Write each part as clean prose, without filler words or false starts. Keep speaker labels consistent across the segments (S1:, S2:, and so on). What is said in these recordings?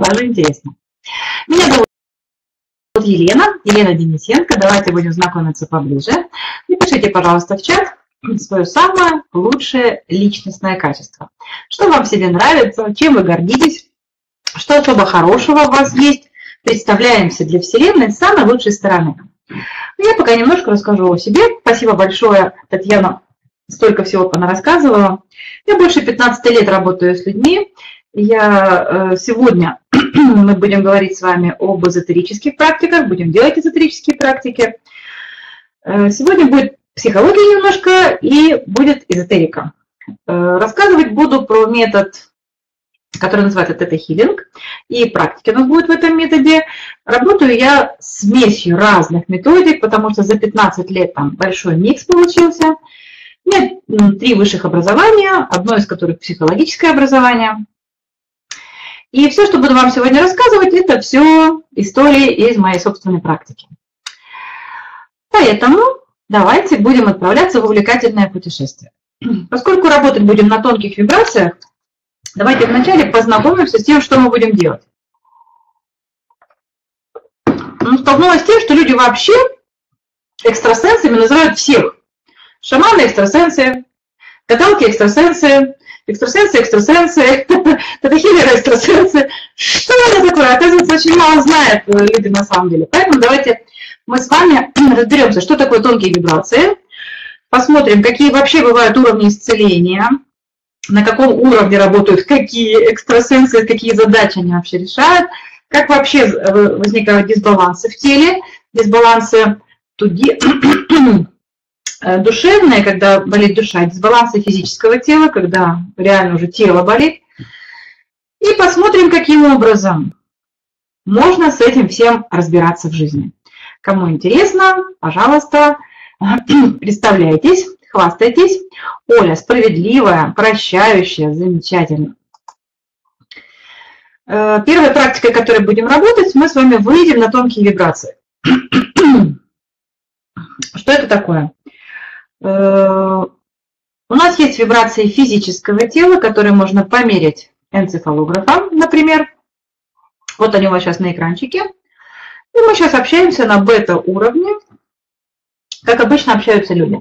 S1: даже интересно. Меня зовут Елена Денисенко. Давайте будем знакомиться поближе. Напишите, пожалуйста, в чат свое самое лучшее личностное качество. Что вам в себе нравится, чем вы гордитесь, что особо хорошего у вас есть. Представляемся для Вселенной с самой лучшей стороны. Я пока немножко расскажу о себе. Спасибо большое, Татьяна, столько всего она рассказывала. Я больше 15 лет работаю с людьми. Сегодня мы будем говорить с вами об эзотерических практиках, будем делать эзотерические практики. Сегодня будет психология немножко и будет эзотерика. Рассказывать буду про метод, который называется тета-хилинг, и практики у нас будут в этом методе. Работаю я смесью разных методик, потому что за 15 лет там большой микс получился. У меня 3 высших образования, одно из которых психологическое образование. И все, что буду вам сегодня рассказывать, это все истории из моей собственной практики. Поэтому давайте будем отправляться в увлекательное путешествие. Поскольку работать будем на тонких вибрациях, давайте вначале познакомимся с тем, что мы будем делать. Столкнулась с тем, что люди вообще экстрасенсами называют всех. Шаманы экстрасенсы, гадалки экстрасенсы, экстрасенсы, тета-хиллеры экстрасенсы. Что это такое? Оказывается, очень мало знают люди на самом деле. Поэтому давайте мы с вами разберемся, что такое тонкие вибрации, посмотрим, какие вообще бывают уровни исцеления, на каком уровне работают какие экстрасенсы, какие задачи они вообще решают, как вообще возникают дисбалансы в теле, дисбалансы душевные, когда болит душа, дисбалансы физического тела, когда реально уже тело болит. И посмотрим, каким образом можно с этим всем разбираться в жизни. Кому интересно, пожалуйста, представляйтесь, хвастайтесь. Оля справедливая, прощающая, замечательно. Первой практикой, которой будем работать, мы с вами выйдем на тонкие вибрации. Что это такое? У нас есть вибрации физического тела, которые можно померить энцефалографом, например. Вот они у вас сейчас на экранчике. И мы сейчас общаемся на бета-уровне, как обычно общаются люди.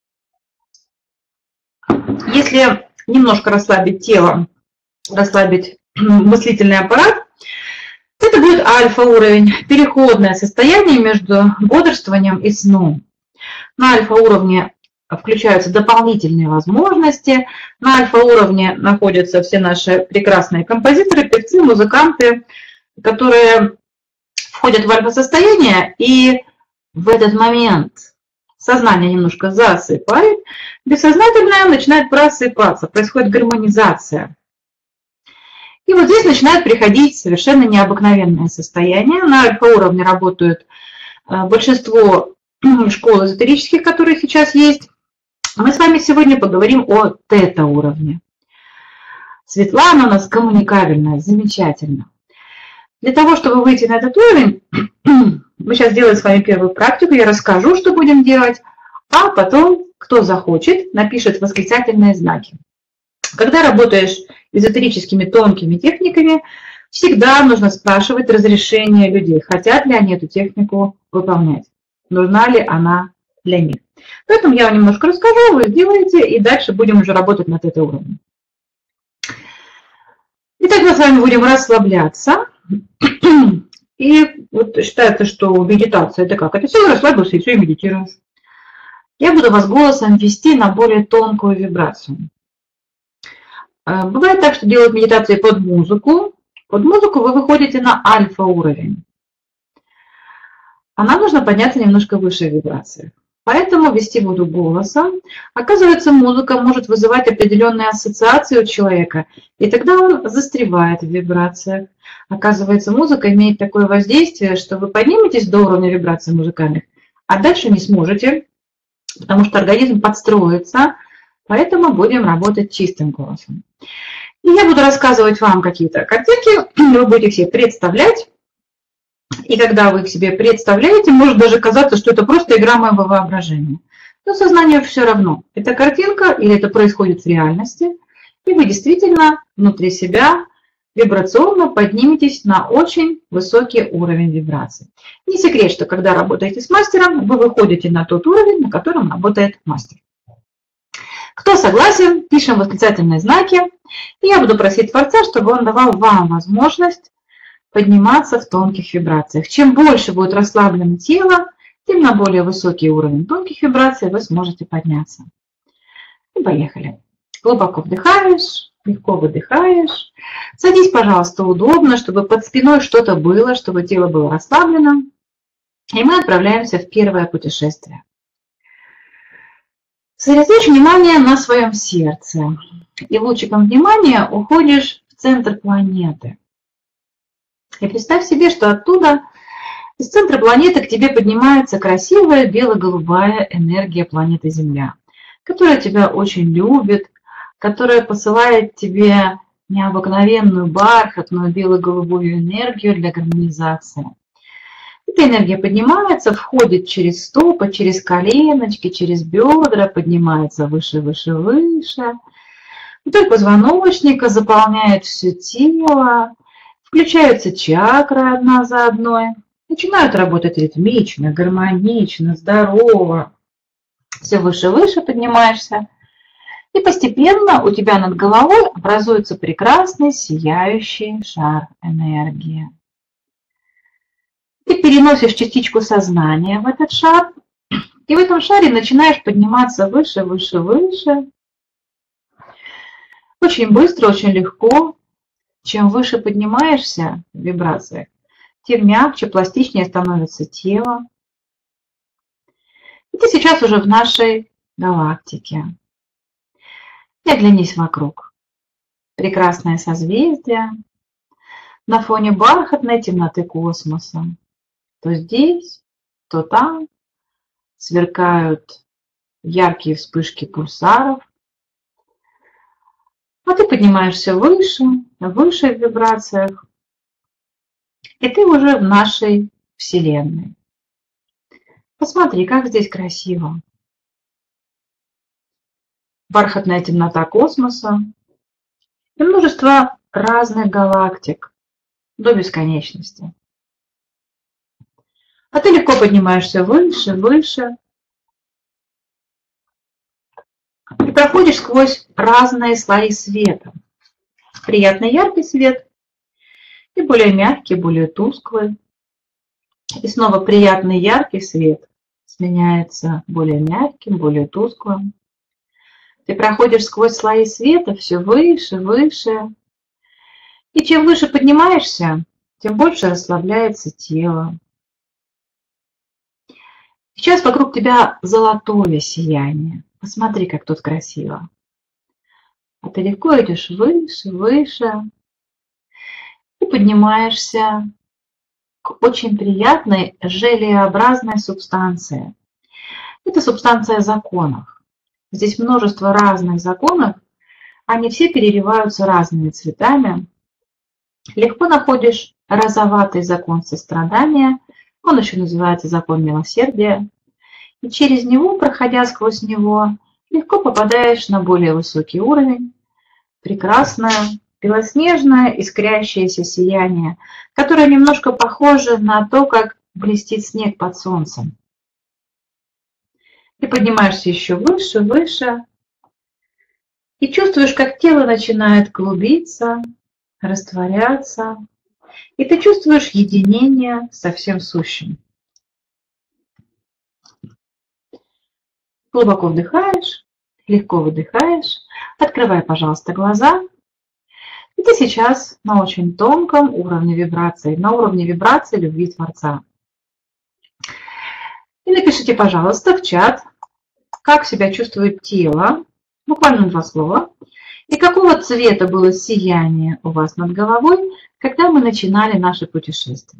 S1: Если немножко расслабить тело, расслабить мыслительный аппарат, это будет альфа-уровень, переходное состояние между бодрствованием и сном. На альфа-уровне включаются дополнительные возможности. На альфа-уровне находятся все наши прекрасные композиторы, певцы, музыканты, которые входят в альфа-состояние, и в этот момент сознание немножко засыпает, бессознательное начинает просыпаться, происходит гармонизация. И вот здесь начинает приходить совершенно необыкновенное состояние. На альфа-уровне работают большинство школ эзотерических, которые сейчас есть. Мы с вами сегодня поговорим о тета-уровне. Светлана у нас коммуникабельная, замечательно. Для того, чтобы выйти на этот уровень, мы сейчас сделаем с вами первую практику, я расскажу, что будем делать, а потом, кто захочет, напишет восклицательные знаки. Когда работаешь эзотерическими тонкими техниками, всегда нужно спрашивать разрешение людей, хотят ли они эту технику выполнять, нужна ли она для них. Поэтому я вам немножко расскажу, вы сделаете, и дальше будем уже работать над этой уровнем. Итак, мы с вами будем расслабляться. И вот считается, что медитация это как? Это все расслабился и все, и медитируешь. Я буду вас голосом вести на более тонкую вибрацию. Бывает так, что делают медитации под музыку. Под музыку вы выходите на альфа-уровень. А нам нужно подняться немножко выше вибрации. Поэтому вести буду голосом. Оказывается, музыка может вызывать определенные ассоциации у человека, и тогда он застревает в вибрациях. Оказывается, музыка имеет такое воздействие, что вы подниметесь до уровня вибраций музыкальных, а дальше не сможете, потому что организм подстроится, поэтому будем работать чистым голосом. И я буду рассказывать вам какие-то картинки, вы будете их себе представлять. И когда вы их себе представляете, может даже казаться, что это просто игра моего воображения. Но сознанию все равно, это картинка или это происходит в реальности, и вы действительно внутри себя вибрационно подниметесь на очень высокий уровень вибраций. Не секрет, что когда работаете с мастером, вы выходите на тот уровень, на котором работает мастер. Кто согласен, пишем восклицательные знаки. И я буду просить Творца, чтобы он давал вам возможность подниматься в тонких вибрациях. Чем больше будет расслаблено тело, тем на более высокий уровень тонких вибраций вы сможете подняться. И поехали. Глубоко вдыхаешь, легко выдыхаешь. Садись, пожалуйста, удобно, чтобы под спиной что-то было, чтобы тело было расслаблено. И мы отправляемся в первое путешествие. Сосредоточь внимание на своем сердце. И лучиком внимания уходишь в центр планеты. И представь себе, что оттуда, из центра планеты, к тебе поднимается красивая бело-голубая энергия планеты Земля, которая тебя очень любит, которая посылает тебе необыкновенную бархатную бело-голубую энергию для гармонизации. Эта энергия поднимается, входит через стопы, через коленочки, через бедра, поднимается выше, выше, выше. Вдоль позвоночника заполняет все тело, включаются чакры одна за одной, начинают работать ритмично, гармонично, здорово. Все выше, выше поднимаешься. И постепенно у тебя над головой образуется прекрасный сияющий шар энергии. Ты переносишь частичку сознания в этот шар, и в этом шаре начинаешь подниматься выше, выше, выше. Очень быстро, очень легко. Чем выше поднимаешься в вибрациях, тем мягче, пластичнее становится тело. И ты сейчас уже в нашей галактике. И оглянись вокруг. Прекрасное созвездие на фоне бархатной темноты космоса. То здесь, то там сверкают яркие вспышки пульсаров. А ты поднимаешься выше, выше в вибрациях. И ты уже в нашей Вселенной. Посмотри, как здесь красиво. Бархатная темнота космоса и множество разных галактик до бесконечности. А ты легко поднимаешься выше, выше. И проходишь сквозь разные слои света. Приятный яркий свет и более мягкий, более тусклый. И снова приятный яркий свет сменяется более мягким, более тусклым. Ты проходишь сквозь слои света все выше, выше. И чем выше поднимаешься, тем больше расслабляется тело. Сейчас вокруг тебя золотое сияние. Посмотри, как тут красиво. А ты легко идешь выше, выше. И поднимаешься к очень приятной желеобразной субстанции. Это субстанция законов. Здесь множество разных законов. Они все переливаются разными цветами. Легко находишь розоватый закон сострадания. Он еще называется закон милосердия. И через него, проходя сквозь него, легко попадаешь на более высокий уровень. Прекрасное, белоснежное, искрящееся сияние, которое немножко похоже на то, как блестит снег под солнцем. Ты поднимаешься еще выше, выше. И чувствуешь, как тело начинает клубиться, растворяться. И ты чувствуешь единение со всем сущим. Глубоко вдыхаешь, легко выдыхаешь. Открывай, пожалуйста, глаза. И ты сейчас на очень тонком уровне вибраций, на уровне вибраций любви Творца. И напишите, пожалуйста, в чат, как себя чувствует тело, буквально 2 слова, и какого цвета было сияние у вас над головой, когда мы начинали наше путешествие.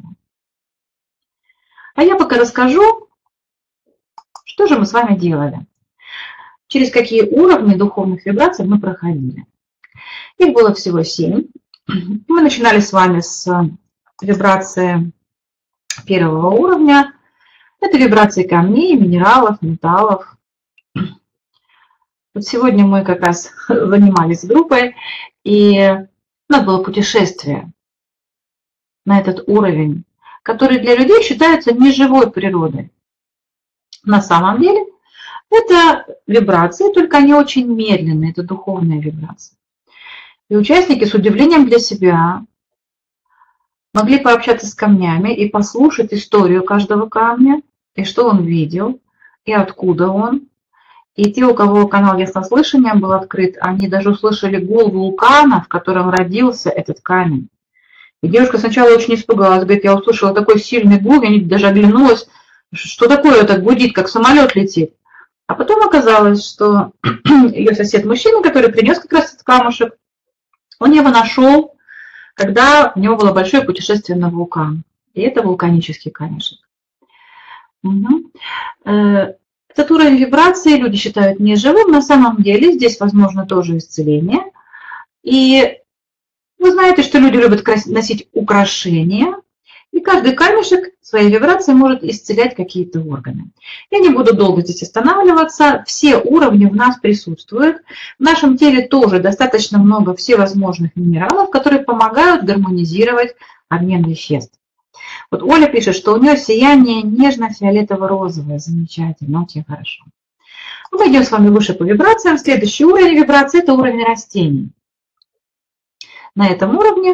S1: А я пока расскажу, что же мы с вами делали, через какие уровни духовных вибраций мы проходили. Их было всего 7. Мы начинали с вами с вибрации 1-го уровня. Это вибрации камней, минералов, металлов. Вот сегодня мы как раз занимались группой, и У нас было путешествие на этот уровень, который для людей считается неживой природой. На самом деле это вибрации, только они очень медленные, это духовные вибрации. И участники с удивлением для себя могли пообщаться с камнями и послушать историю каждого камня, и что он видел, и откуда он. И те, у кого канал яснослышания был открыт, они даже услышали гул вулкана, в котором родился этот камень. И девушка сначала очень испугалась, говорит, я услышала такой сильный гул, я даже оглянулась, что такое так гудит, как самолет летит. А потом оказалось, что ее сосед-мужчина, который принес как раз этот камушек, он его нашел, когда у него было большое путешествие на вулкан. И это вулканический камешек. Угу. Этот уровень вибрации люди считают неживым. На самом деле здесь возможно тоже исцеление. И вы знаете, что люди любят носить украшения. И каждый камешек своей вибрацией может исцелять какие-то органы. Я не буду долго здесь останавливаться. Все уровни в нас присутствуют. В нашем теле тоже достаточно много всевозможных минералов, которые помогают гармонизировать обмен веществ. Вот Оля пишет, что у нее сияние нежно-фиолетово-розовое. Замечательно, очень хорошо. Мы идем с вами выше по вибрациям. Следующий уровень вибрации – это уровень растений. На этом уровне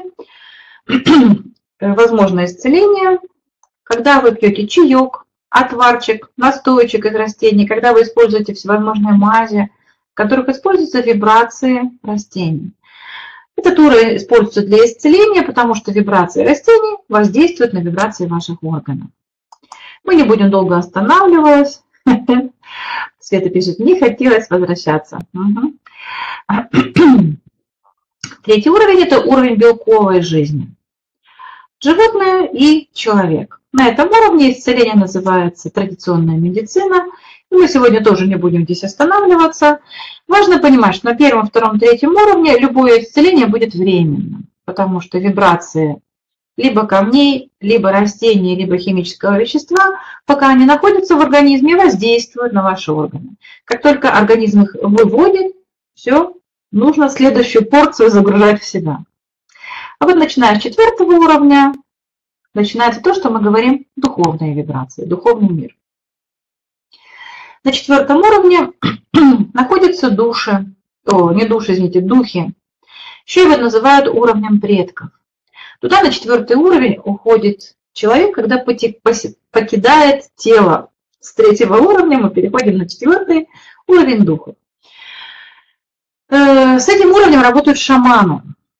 S1: возможно исцеление, когда вы пьете чаек, отварчик, настойчик из растений, когда вы используете всевозможные мази, в которых используются вибрации растений. Этот уровень используется для исцеления, потому что вибрации растений воздействуют на вибрации ваших органов. Мы не будем долго останавливаться. Света пишет, не хотелось возвращаться. Третий уровень – это уровень белковой жизни. Животное и человек. На этом уровне исцеление называется традиционная медицина. И мы сегодня тоже не будем здесь останавливаться. Важно понимать, что на первом, втором, третьем уровне любое исцеление будет временным, потому что вибрации либо камней, либо растений, либо химического вещества, пока они находятся в организме, воздействуют на ваши органы. Как только организм их выводит, все, нужно следующую порцию загружать в себя. А вот начиная с 4 уровня, начинается то, что мы говорим духовные вибрации, духовный мир. На 4 уровне находятся души, не души, извините, духи. Еще его называют уровнем предков. Туда на 4 уровень уходит человек, когда покидает тело. С 3 уровня мы переходим на 4 уровень духов. С этим уровнем работают шаманы.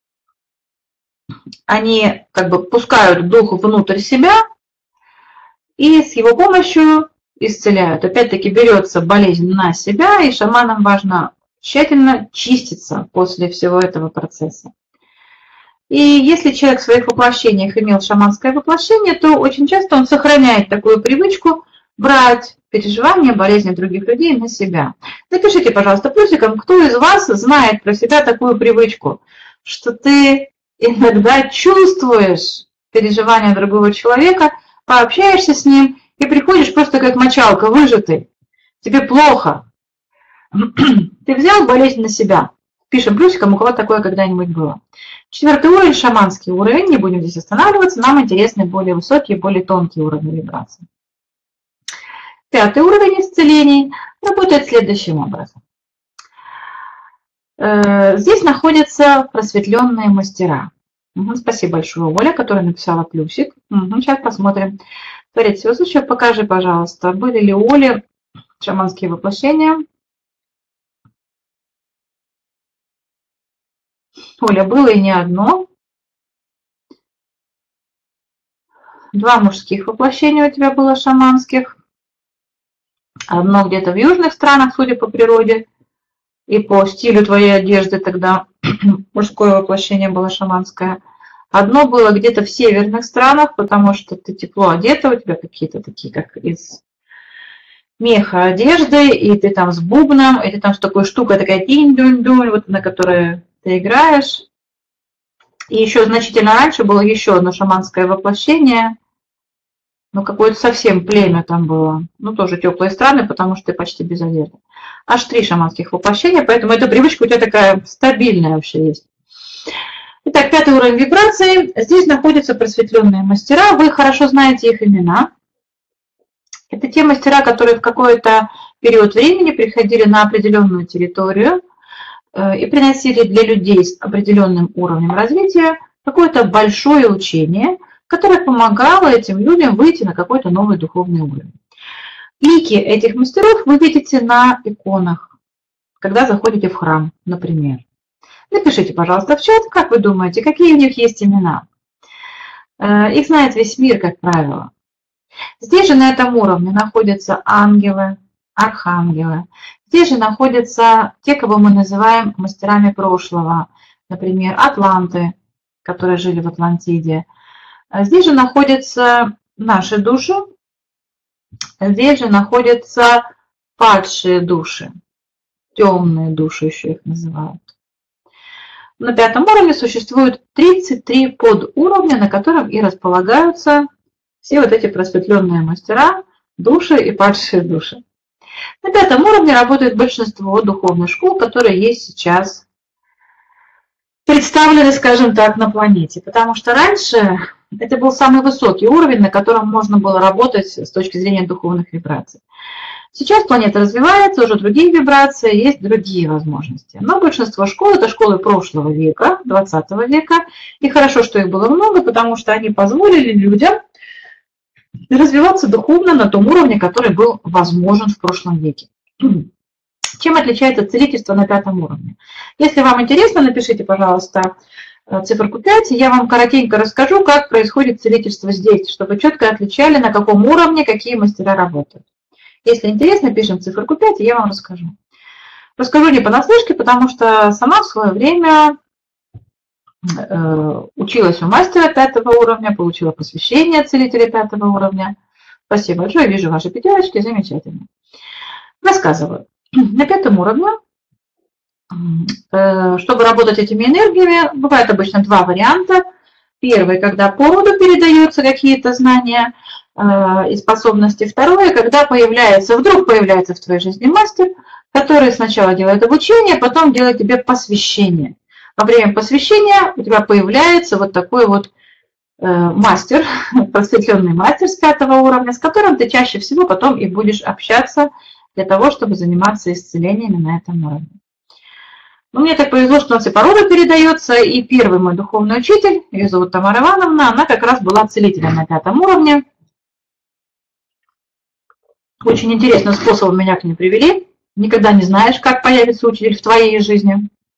S1: Они как бы пускают дух внутрь себя и с его помощью исцеляют. Опять-таки берется болезнь на себя, и шаманам важно тщательно чиститься после всего этого процесса. И если человек в своих воплощениях имел шаманское воплощение, то очень часто он сохраняет такую привычку брать переживания, болезни других людей на себя. Напишите, пожалуйста, плюсиком, кто из вас знает про себя такую привычку, что ты иногда чувствуешь переживания другого человека, пообщаешься с ним и приходишь просто как мочалка, выжатый. Тебе плохо. Ты взял болезнь на себя. Пишем плюсиком, у кого такое когда-нибудь было. 4 уровень, шаманский уровень. Не будем здесь останавливаться. Нам интересны более высокие, более тонкие уровни вибраций. 5 уровень исцелений работает следующим образом. Здесь находятся просветленные мастера. Спасибо большое, Оля, которая написала плюсик. Сейчас посмотрим. Творец всего случая, покажи, пожалуйста, были ли у Оли шаманские воплощения. Оля, было и не одно. 2 мужских воплощения у тебя было шаманских. Одно где-то в южных странах, судя по природе. И по стилю твоей одежды тогда мужское воплощение было шаманское. Одно было где-то в северных странах, потому что ты тепло одета, у тебя какие-то такие, как из меха одежды, и ты там с бубном, и ты там с такой штукой, такая тинь-дунь-дунь, вот на которой ты играешь. И еще значительно раньше было еще одно шаманское воплощение, ну какое-то совсем племя там было, ну тоже теплые страны, потому что ты почти без одежды. Аж 3 шаманских воплощения, поэтому эта привычка у тебя такая стабильная вообще есть. Итак, 5-й уровень вибрации. Здесь находятся просветленные мастера. Вы хорошо знаете их имена. Это те мастера, которые в какой-то период времени приходили на определенную территорию и приносили для людей с определенным уровнем развития какое-то большое учение, которое помогало этим людям выйти на какой-то новый духовный уровень. Лики этих мастеров вы видите на иконах, когда заходите в храм, например. Напишите, пожалуйста, в чат, как вы думаете, какие у них есть имена. Их знает весь мир, как правило. Здесь же на этом уровне находятся ангелы, архангелы. Здесь же находятся те, кого мы называем мастерами прошлого, например, атланты, которые жили в Атлантиде. Здесь же находятся наши души, здесь же находятся падшие души, темные души еще их называют. На 5-м уровне существует 33 подуровня, на котором и располагаются все вот эти просветленные мастера, души и падшие души. На 5-м уровне работает большинство духовных школ, которые есть сейчас представлены, скажем так, на планете. Потому что раньше это был самый высокий уровень, на котором можно было работать с точки зрения духовных вибраций. Сейчас планета развивается, уже другие вибрации, есть другие возможности. Но большинство школ – это школы прошлого века, 20 века. И хорошо, что их было много, потому что они позволили людям развиваться духовно на том уровне, который был возможен в прошлом веке. Чем отличается целительство на 5-м уровне? Если вам интересно, напишите, пожалуйста, циферку 5, и я вам коротенько расскажу, как происходит целительство здесь, чтобы четко отличали, на каком уровне какие мастера работают. Если интересно, пишем циферку 5, и я вам расскажу. Расскажу не понаслышке, потому что сама в свое время училась у мастера 5-го уровня, получила посвящение целителя 5-го уровня. Спасибо большое, вижу ваши пятерочки, замечательно. Рассказываю. На 5-м уровне, чтобы работать этими энергиями, бывает обычно два варианта. Первый, когда по роду передаются какие-то знания и способности. Второе, когда вдруг появляется в твоей жизни мастер, который сначала делает обучение, потом делает тебе посвящение. Во время посвящения у тебя появляется вот такой вот мастер, просветленный мастер с 5-го уровня, с которым ты чаще всего потом и будешь общаться для того, чтобы заниматься исцелениями на этом уровне. Но мне так повезло, что у нас и по роду передается, и первый мой духовный учитель, ее зовут Тамара Ивановна, она как раз была целителем на 5-м уровне. Очень интересным способом меня к ней привели. Никогда не знаешь, как появится учитель в твоей жизни.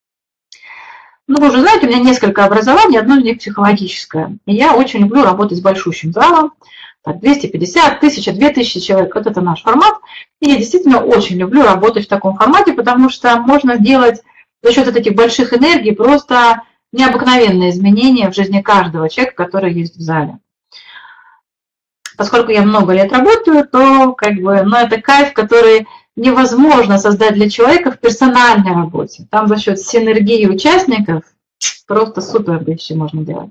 S1: Ну, вы уже знаете, у меня несколько образований, одно из них психологическое. И я очень люблю работать с большущим залом. 250, 1000, 2000 человек. Вот это наш формат. И я действительно очень люблю работать в таком формате, потому что можно делать за счет этих больших энергий просто необыкновенные изменения в жизни каждого человека, который есть в зале. Поскольку я много лет работаю, то это кайф, который невозможно создать для человека в персональной работе. Там за счет синергии участников просто супер вещи можно делать.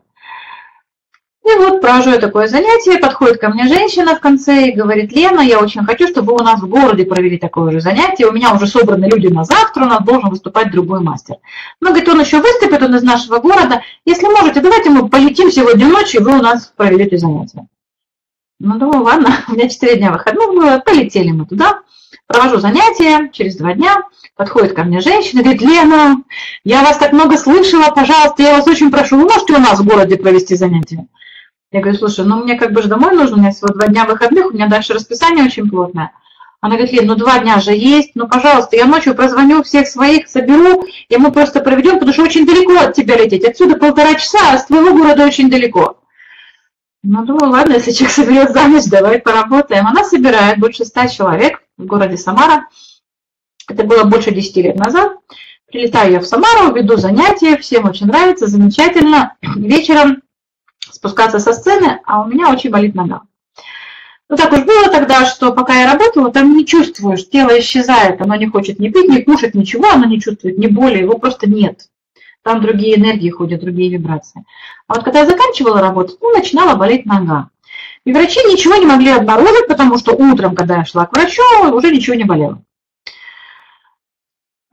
S1: И вот провожу я такое занятие, подходит ко мне женщина в конце и говорит: Лена, я очень хочу, чтобы вы у нас в городе провели такое же занятие. У меня уже собраны люди на завтра, у нас должен выступать другой мастер. Но, говорит, он еще выступит, он из нашего города. Если можете, давайте мы полетим сегодня ночью, и вы у нас проведете занятие. Ну, думаю, ладно, у меня 4 дня выходных было, полетели мы туда. Провожу занятия, через 2 дня подходит ко мне женщина, говорит: Лена, я вас так много слышала, пожалуйста, я вас очень прошу, вы можете у нас в городе провести занятия? Я говорю: слушай, ну мне же домой нужно, у меня всего 2 дня выходных, у меня дальше расписание очень плотное. Она говорит: Лен, ну 2 дня же есть, ну пожалуйста, я ночью прозвоню всех своих, соберу, и мы просто проведем, потому что очень далеко от тебя лететь, отсюда 1,5 часа, а с твоего города очень далеко. Ну, думаю, ладно, если человек соберет за ночь, давай поработаем. Она собирает больше 100 человек в городе Самара. Это было больше 10 лет назад. Прилетаю я в Самару, веду занятия, всем очень нравится, замечательно. Вечером спускаться со сцены, а у меня очень болит нога. Ну, так уж было тогда, что пока я работала, там не чувствуешь, тело исчезает, оно не хочет ни пить, ни кушать, ничего, оно не чувствует, ни боли, его просто нет. Там другие энергии ходят, другие вибрации. А вот когда я заканчивала работать, начинала болеть нога. И врачи ничего не могли обнаружить, потому что утром, когда я шла к врачу, уже ничего не болело.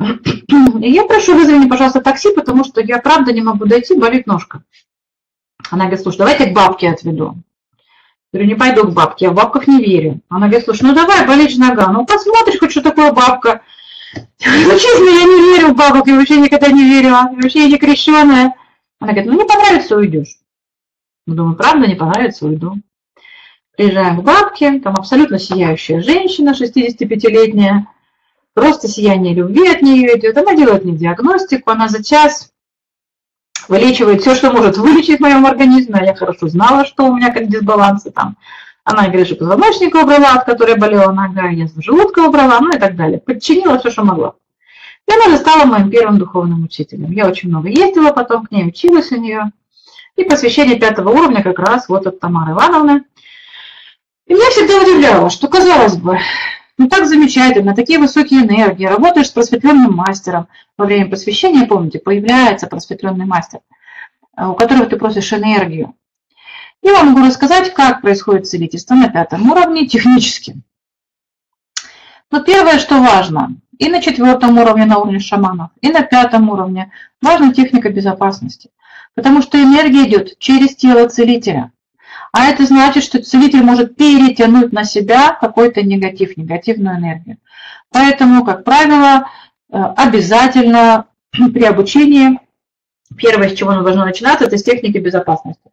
S1: И я прошу, вызови мне, пожалуйста, такси, потому что я правда не могу дойти, болит ножка. Она говорит, слушай, давай я к бабке отведу. Я говорю, не пойду к бабке, я в бабках не верю. Она говорит, слушай, ну давай, болит нога, ну посмотришь хоть, что такое бабка. Ну, честно, я не верю в бабок, я вообще никогда не верила, я вообще не крещеная. Она говорит, ну не понравится, уйдешь. Думаю, правда, не понравится, уйду. Приезжаем к бабке, там абсолютно сияющая женщина, 65-летняя, просто сияние любви от нее идет. Она делает мне диагностику, она за час вылечивает все, что может вылечить в моем организме. А я хорошо знала, что у меня как дисбалансы там. Она говорит, что позвоночника убрала, от которой болела нога, язву желудка убрала, ну и так далее. Подчинила все, что могла. И она же стала моим первым духовным учителем. Я очень много ездила потом к ней, училась у нее. И посвящение 5-го уровня как раз вот от Тамары Ивановны. И меня всегда удивляло, что, казалось бы, ну так замечательно, такие высокие энергии, работаешь с просветленным мастером. Во время посвящения, помните, появляется просветленный мастер, у которого ты просишь энергию. Я вам могу рассказать, как происходит целительство на 5-м уровне технически. Но первое, что важно, и на 4-м уровне, на уровне шаманов, и на 5-м уровне, важна техника безопасности. Потому что энергия идет через тело целителя. А это значит, что целитель может перетянуть на себя какой-то негатив, негативную энергию. Поэтому, как правило, обязательно при обучении первое, с чего нужно начинаться, это с техники безопасности.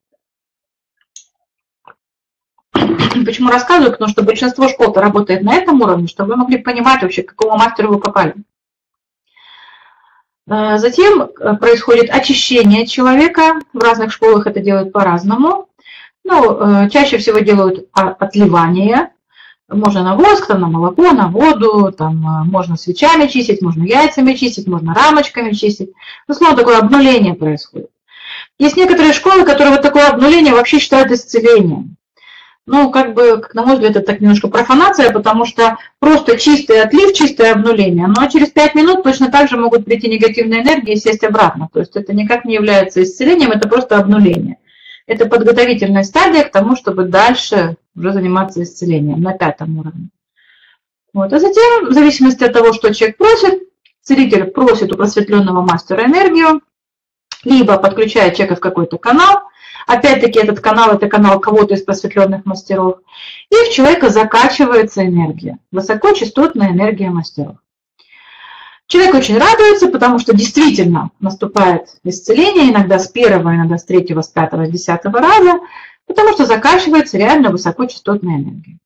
S1: Почему рассказываю? Потому что большинство школ-то работает на этом уровне, чтобы вы могли понимать вообще, к какому мастеру вы попали. Затем происходит очищение человека. В разных школах это делают по-разному. Ну, чаще всего делают отливание. Можно на воск, там, на молоко, на воду, там, можно свечами чистить, можно яйцами чистить, можно рамочками чистить. Ну, словно такое обнуление происходит. Есть некоторые школы, которые вот такое обнуление вообще считают исцелением. Ну, как бы, на мой взгляд, это так немножко профанация, потому что просто чистый отлив, чистое обнуление. Но через 5 минут точно так же могут прийти негативные энергии и сесть обратно. То есть это никак не является исцелением, это просто обнуление. Это подготовительная стадия к тому, чтобы дальше уже заниматься исцелением на 5-м уровне. Вот. А затем, в зависимости от того, что человек просит, целитель просит у просветленного мастера энергию, либо подключает человека в какой-то канал. Опять-таки этот канал – это канал кого-то из просветленных мастеров. И в человека закачивается энергия, высокочастотная энергия мастеров. Человек очень радуется, потому что действительно наступает исцеление, иногда с 1-го, иногда с 3-го, с 5-го, с 10-го раза, потому что закачивается реально высокочастотная энергия.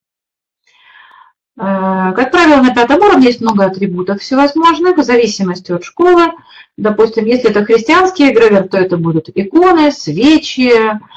S1: Как правило, на 5-м уровне есть много атрибутов всевозможных, в зависимости от школы. Допустим, если это христианский эгрегор, то это будут иконы, свечи,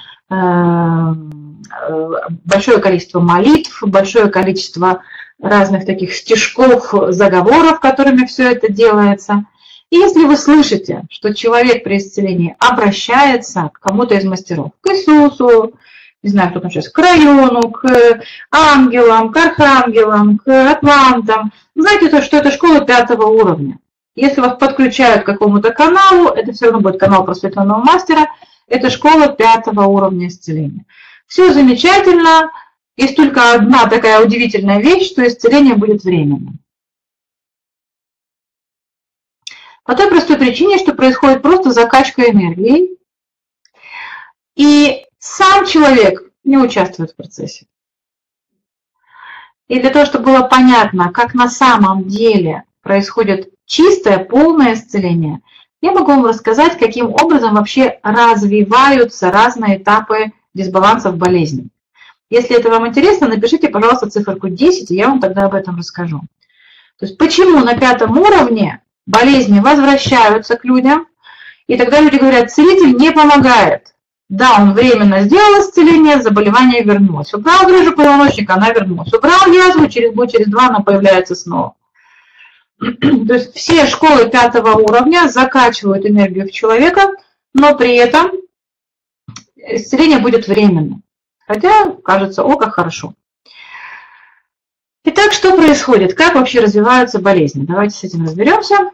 S1: большое количество молитв, большое количество разных таких стишков, заговоров, которыми все это делается. И если вы слышите, что человек при исцелении обращается к кому-то из мастеров, к Иисусу, не знаю, кто там сейчас, к району, к ангелам, к архангелам, к атлантам, знаете, что это школа 5-го уровня. Если вас подключают к какому-то каналу, это все равно будет канал просветленного мастера, это школа 5-го уровня исцеления. Все замечательно, есть только одна такая удивительная вещь, что исцеление будет временным. По той простой причине, что происходит просто закачка энергии, и сам человек не участвует в процессе. И для того, чтобы было понятно, как на самом деле происходит чистое, полное исцеление, я могу вам рассказать, каким образом вообще развиваются разные этапы дисбалансов болезней. Если это вам интересно, напишите, пожалуйста, циферку 10, и я вам тогда об этом расскажу. То есть почему на 5-м уровне болезни возвращаются к людям, и тогда люди говорят, целитель не помогает. Да, он временно сделал исцеление, заболевание вернулось. Убрал грыжу позвоночника, она вернулась. Убрал язву, через год, через 2 она появляется снова. То есть все школы 5-го уровня закачивают энергию в человека, но при этом исцеление будет временным. Хотя, кажется, о, как хорошо. Итак, что происходит? Как вообще развиваются болезни? Давайте с этим разберемся.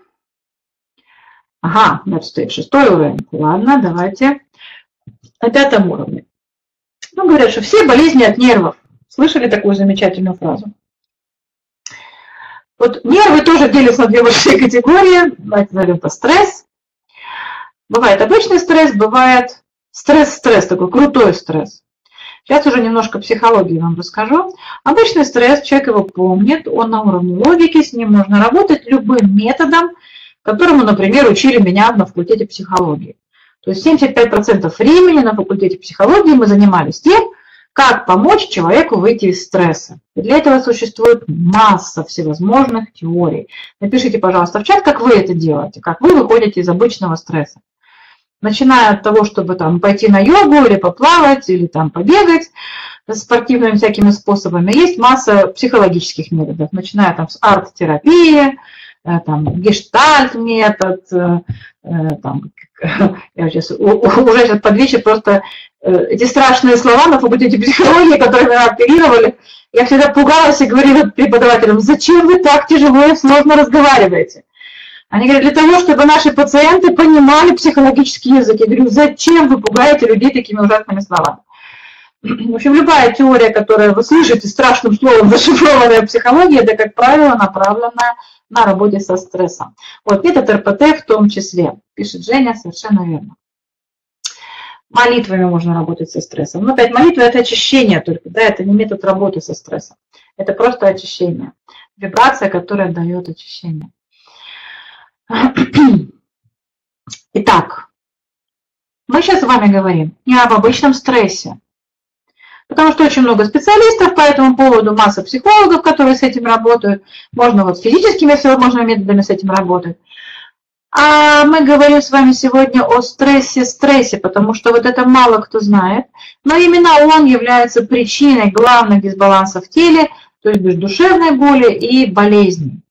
S1: Ага, вот стоит 6-й уровень. Ладно, давайте на 5-м уровне. Ну, говорят, что все болезни от нервов. Слышали такую замечательную фразу? Вот нервы тоже делятся на две большие категории. Давайте назовем это стресс. Бывает обычный стресс, бывает стресс-стресс, такой крутой стресс. Сейчас уже немножко психологии вам расскажу. Обычный стресс, человек его помнит, он на уровне логики, с ним можно работать любым методом, которому, например, учили меня на факультете психологии. То есть 75% времени на факультете психологии мы занимались тем, как помочь человеку выйти из стресса. И для этого существует масса всевозможных теорий. Напишите, пожалуйста, в чат, как вы это делаете, как вы выходите из обычного стресса. Начиная от того, чтобы там пойти на йогу или поплавать, или там побегать спортивными всякими способами. Есть масса психологических методов, начиная там с арт-терапии, там, гештальт-метод, там, я уже сейчас под вечер просто эти страшные слова на факультете психологии, которые меня оперировали, я всегда пугалась и говорила преподавателям: зачем вы так тяжело и сложно разговариваете? Они говорят: для того, чтобы наши пациенты понимали психологический язык. Я говорю: зачем вы пугаете людей такими ужасными словами? В общем, любая теория, которую вы слышите страшным словом зашифрованная психология, это, как правило, направлена на работе со стрессом. Вот метод РПТ в том числе, пишет Женя, совершенно верно. Молитвами можно работать со стрессом. Но опять молитва – это очищение только, да, это не метод работы со стрессом. Это просто очищение. Вибрация, которая дает очищение. Итак, мы сейчас с вами говорим не об обычном стрессе, потому что очень много специалистов по этому поводу, масса психологов, которые с этим работают, можно вот физическими всевозможными методами с этим работать. А мы говорим с вами сегодня о стрессе, потому что вот это мало кто знает, но именно он является причиной главных дисбалансов в теле, то есть душевной боли и болезней.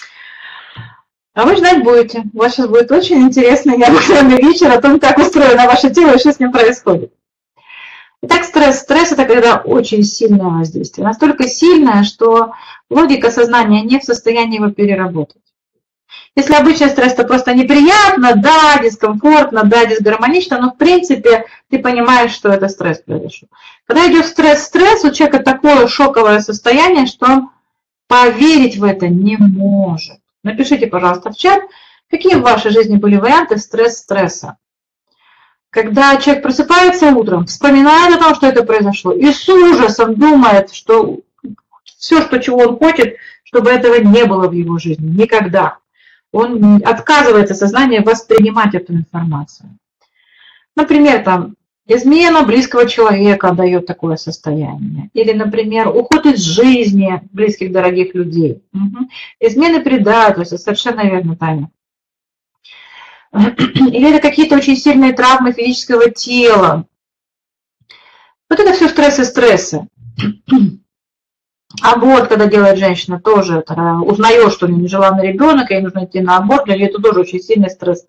S1: А вы ждать будете. У вас сейчас будет очень интересный необыкновенный вечер о том, как устроено ваше тело и что с ним происходит. Итак, стресс. Стресс – это когда очень сильное воздействие. Настолько сильное, что логика сознания не в состоянии его переработать. Если обычный стресс – это просто неприятно, да, дискомфортно, да, дисгармонично, но в принципе ты понимаешь, что это стресс произошел. Когда идет стресс, у человека такое шоковое состояние, что он поверить в это не может. Напишите, пожалуйста, в чат, какие в вашей жизни были варианты стресса. Когда человек просыпается утром, вспоминает о том, что это произошло, и с ужасом думает, что все, чего он хочет, чтобы этого не было в его жизни, никогда. Он отказывается сознание воспринимать эту информацию. Например, там, измена близкого человека дает такое состояние. Или, например, уход из жизни близких, дорогих людей. Измены, предательства, совершенно верно, Таня. Или это какие-то очень сильные травмы физического тела. Вот это все стрессы. Аборт, когда делает женщина, тоже узнает, что у нее нежеланный ребенок, и ей нужно идти на аборт, для нее это тоже очень сильный стресс.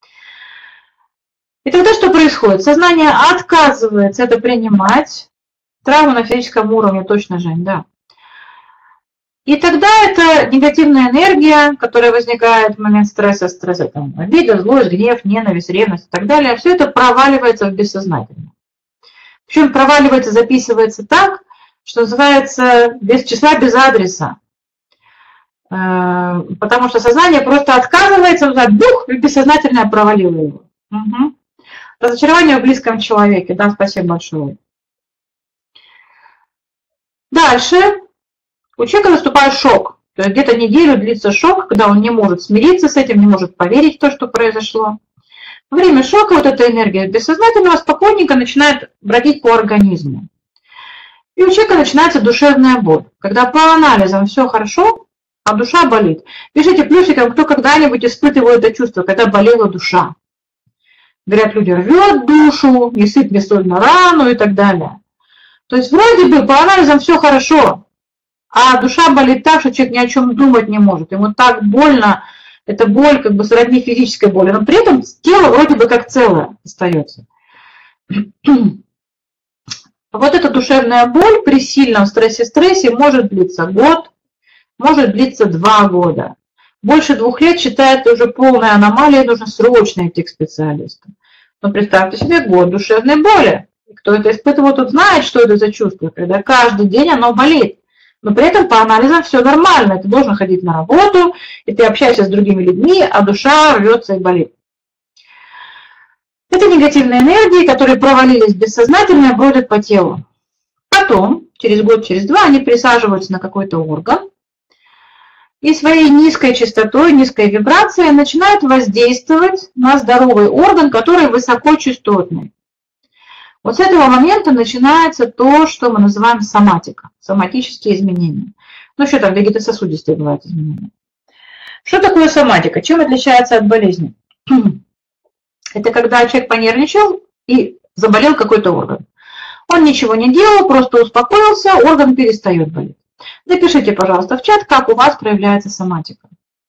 S1: И тогда что происходит? Сознание отказывается это принимать. Травма на физическом уровне, точно, Жень, да. И тогда это негативная энергия, которая возникает в момент стресса, там, обида, злость, гнев, ненависть, ревность и так далее, все это проваливается в бессознательное. Причем проваливается, записывается так, что называется, без числа, без адреса. Потому что сознание просто отказывается, дух, и бессознательное провалило его. Угу. Разочарование в близком человеке. Да, спасибо большое. Дальше у человека наступает шок. То есть где-то неделю длится шок, когда он не может смириться с этим, не может поверить в то, что произошло. Во время шока вот эта энергия бессознательного спокойненько начинает бродить по организму. И у человека начинается душевная боль. Когда по анализам все хорошо, а душа болит. Пишите плюсиком, кто когда-нибудь испытывал это чувство, когда болела душа. Говорят, люди, рвет душу, не сыпь мне соль на рану и так далее. То есть вроде бы по анализам все хорошо, а душа болит так, что человек ни о чем думать не может. Ему так больно, это боль как бы сродни физической боли, но при этом тело вроде бы как целое остается. Вот эта душевная боль при сильном стрессе может длиться год, может длиться 2 года. Больше 2 лет считается уже полная аномалия, нужно срочно идти к специалисту. Но представьте себе год душевной боли. И кто это испытывал, тот знает, что это за чувство, когда каждый день оно болит. Но при этом по анализам все нормально. Ты должен ходить на работу, и ты общаешься с другими людьми, а душа рвется и болит. Это негативные энергии, которые провалились бессознательно и бродят по телу. Потом, через год, через два, они присаживаются на какой-то орган и своей низкой частотой, низкой вибрацией начинают воздействовать на здоровый орган, который высокочастотный. Вот с этого момента начинается то, что мы называем соматика, соматические изменения. Ну, что там, вегетососудистые бывают изменения. Что такое соматика? Чем отличается от болезни? Это когда человек понервничал и заболел какой-то орган. Он ничего не делал, просто успокоился, орган перестает болеть. Напишите, пожалуйста, в чат, как у вас проявляется соматика.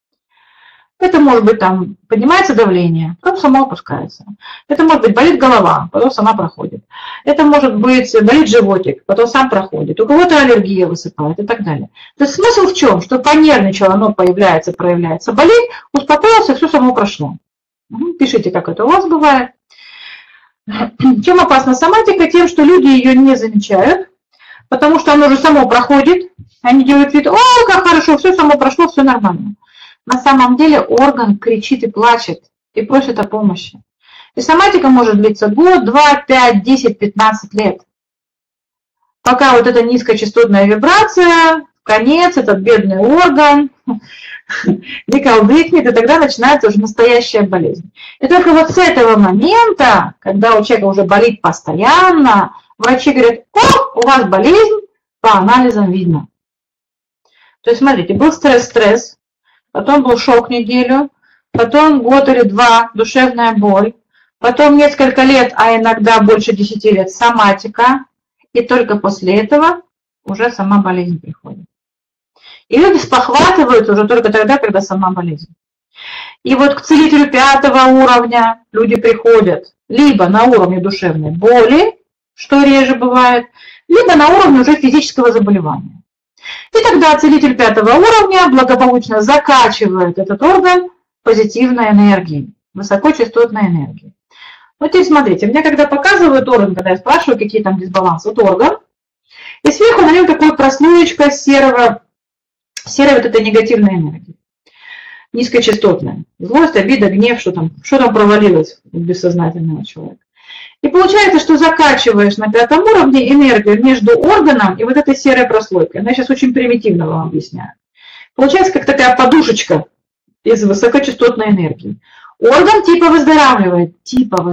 S1: Это может быть, там поднимается давление, потом само опускается. Это может быть болит голова, потом сама проходит. Это может быть болит животик, потом сам проходит. У кого-то аллергия высыпает и так далее. То есть смысл в чем? Что понервничал, оно появляется, проявляется, болит, успокоился, все само прошло. Пишите, как это у вас бывает. Чем опасна соматика? Тем, что люди ее не замечают, потому что оно уже само проходит. Они делают вид, о, как хорошо, все само прошло, все нормально. На самом деле орган кричит и плачет, и просит о помощи. И соматика может длиться год, 2, 5, 10, 15 лет. Пока вот эта низкочастотная вибрация, конец, этот бедный орган, не колдыкнет, и тогда начинается уже настоящая болезнь. И только вот с этого момента, когда у человека уже болит постоянно, врачи говорят, о, у вас болезнь, по анализам видно. То есть, смотрите, был стресс, потом был шок неделю, потом год или два душевная боль, потом несколько лет, а иногда больше 10 лет соматика, и только после этого уже сама болезнь приходит. И люди спохватываются уже только тогда, когда сама болезнь. И вот к целителю 5-го уровня люди приходят либо на уровне душевной боли, что реже бывает, либо на уровне уже физического заболевания. И тогда целитель 5-го уровня благополучно закачивает этот орган позитивной энергией, высокочастотной энергией. Вот здесь смотрите, мне когда показывают орган, когда я спрашиваю, какие там дисбалансы, вот орган, и сверху на нем такая прослоечка серой вот этой негативной энергии, низкочастотная. Злость, обида, гнев, что там провалилось у бессознательного человека. И получается, что закачиваешь на 5-м уровне энергию между органом и вот этой серой прослойкой. Я сейчас очень примитивно вам объясняю. Получается, как такая подушечка из высокочастотной энергии. Орган типа выздоравливает,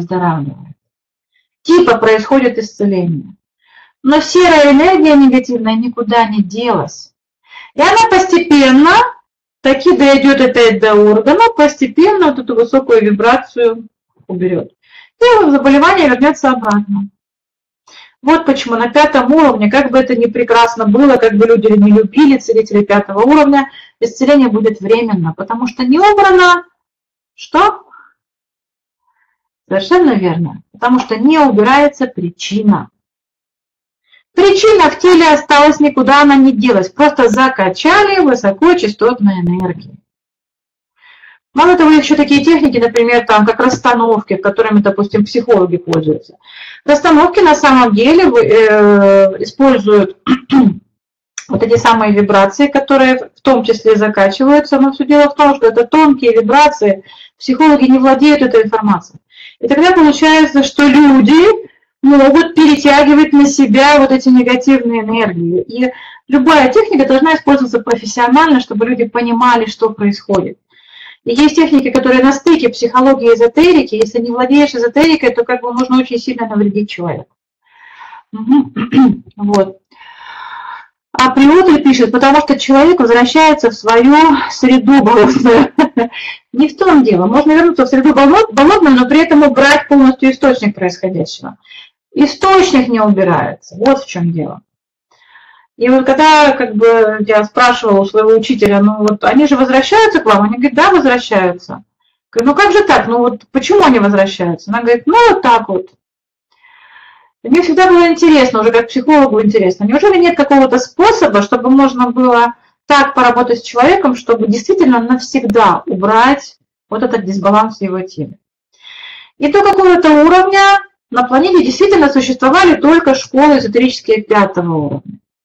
S1: типа происходит исцеление. Но серая энергия негативная никуда не делась. И она постепенно таки дойдет опять до органа, постепенно вот эту высокую вибрацию уберет. И заболевание вернется обратно. Вот почему на 5-м уровне, как бы это ни прекрасно было, как бы люди не любили целителей 5-го уровня, исцеление будет временно, потому что не убрано, что? Совершенно верно, потому что не убирается причина. Причина в теле осталась, никуда она не делась, просто закачали высокочастотной энергией. Мало того, еще такие техники, например, там, как расстановки, которыми, допустим, психологи пользуются. Расстановки на самом деле используют вот эти самые вибрации, которые в том числе закачиваются. Но все дело в том, что это тонкие вибрации, психологи не владеют этой информацией. И тогда получается, что люди могут перетягивать на себя вот эти негативные энергии. И любая техника должна использоваться профессионально, чтобы люди понимали, что происходит. И есть техники, которые на стыке психологии и эзотерики. Если не владеешь эзотерикой, то как бы можно очень сильно навредить человеку. Вот. А Приотель пишет, потому что человек возвращается в свою среду болотную. Не в том дело. Можно вернуться в среду болотную, но при этом убрать полностью источник происходящего. Источник не убирается. Вот в чем дело. И вот когда как бы, я спрашивала у своего учителя, ну вот они же возвращаются к вам? Они говорят, да, возвращаются. Я говорю, ну как же так? Ну вот почему они возвращаются? Она говорит, ну вот так вот. И мне всегда было интересно, уже как психологу интересно, неужели нет какого-то способа, чтобы можно было так поработать с человеком, чтобы действительно навсегда убрать вот этот дисбаланс в его теле? И до какого-то уровня на планете действительно существовали только школы эзотерические 5-го уровня.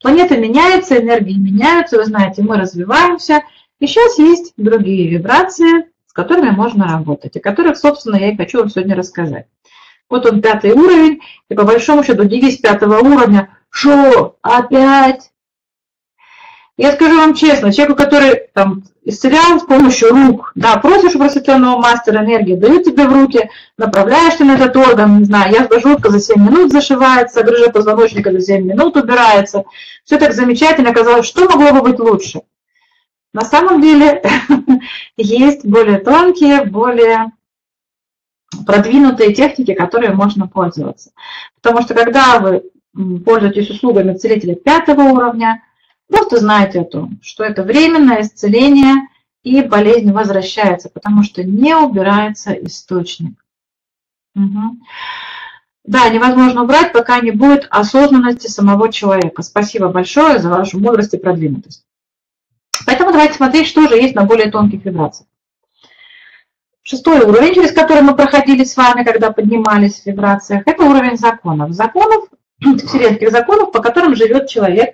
S1: Планета меняется, энергии меняются, вы знаете, мы развиваемся. И сейчас есть другие вибрации, с которыми можно работать, о которых, собственно, я и хочу вам сегодня рассказать. Вот он, 5-й уровень, и по большому счету девиз 5-го уровня: «Шо? Опять?» Я скажу вам честно, человеку, который там исцелял с помощью рук, да, просишь у просветленного мастера энергии, дают тебе в руки, направляешься на этот орган, не знаю, язва желудка за 7 минут зашивается, грыжа позвоночника за 7 минут убирается. Все так замечательно, казалось, что могло бы быть лучше? На самом деле есть более тонкие, более продвинутые техники, которые можно пользоваться. Потому что когда вы пользуетесь услугами целителя 5-го уровня, просто знайте о том, что это временное исцеление и болезнь возвращается, потому что не убирается источник. Угу. Да, невозможно убрать, пока не будет осознанности самого человека. Спасибо большое за вашу мудрость и продвинутость. Поэтому давайте смотреть, что же есть на более тонких вибрациях. 6-й уровень, через который мы проходили с вами, когда поднимались в вибрациях, это уровень законов. Законов, вселенских законов, по которым живет человек,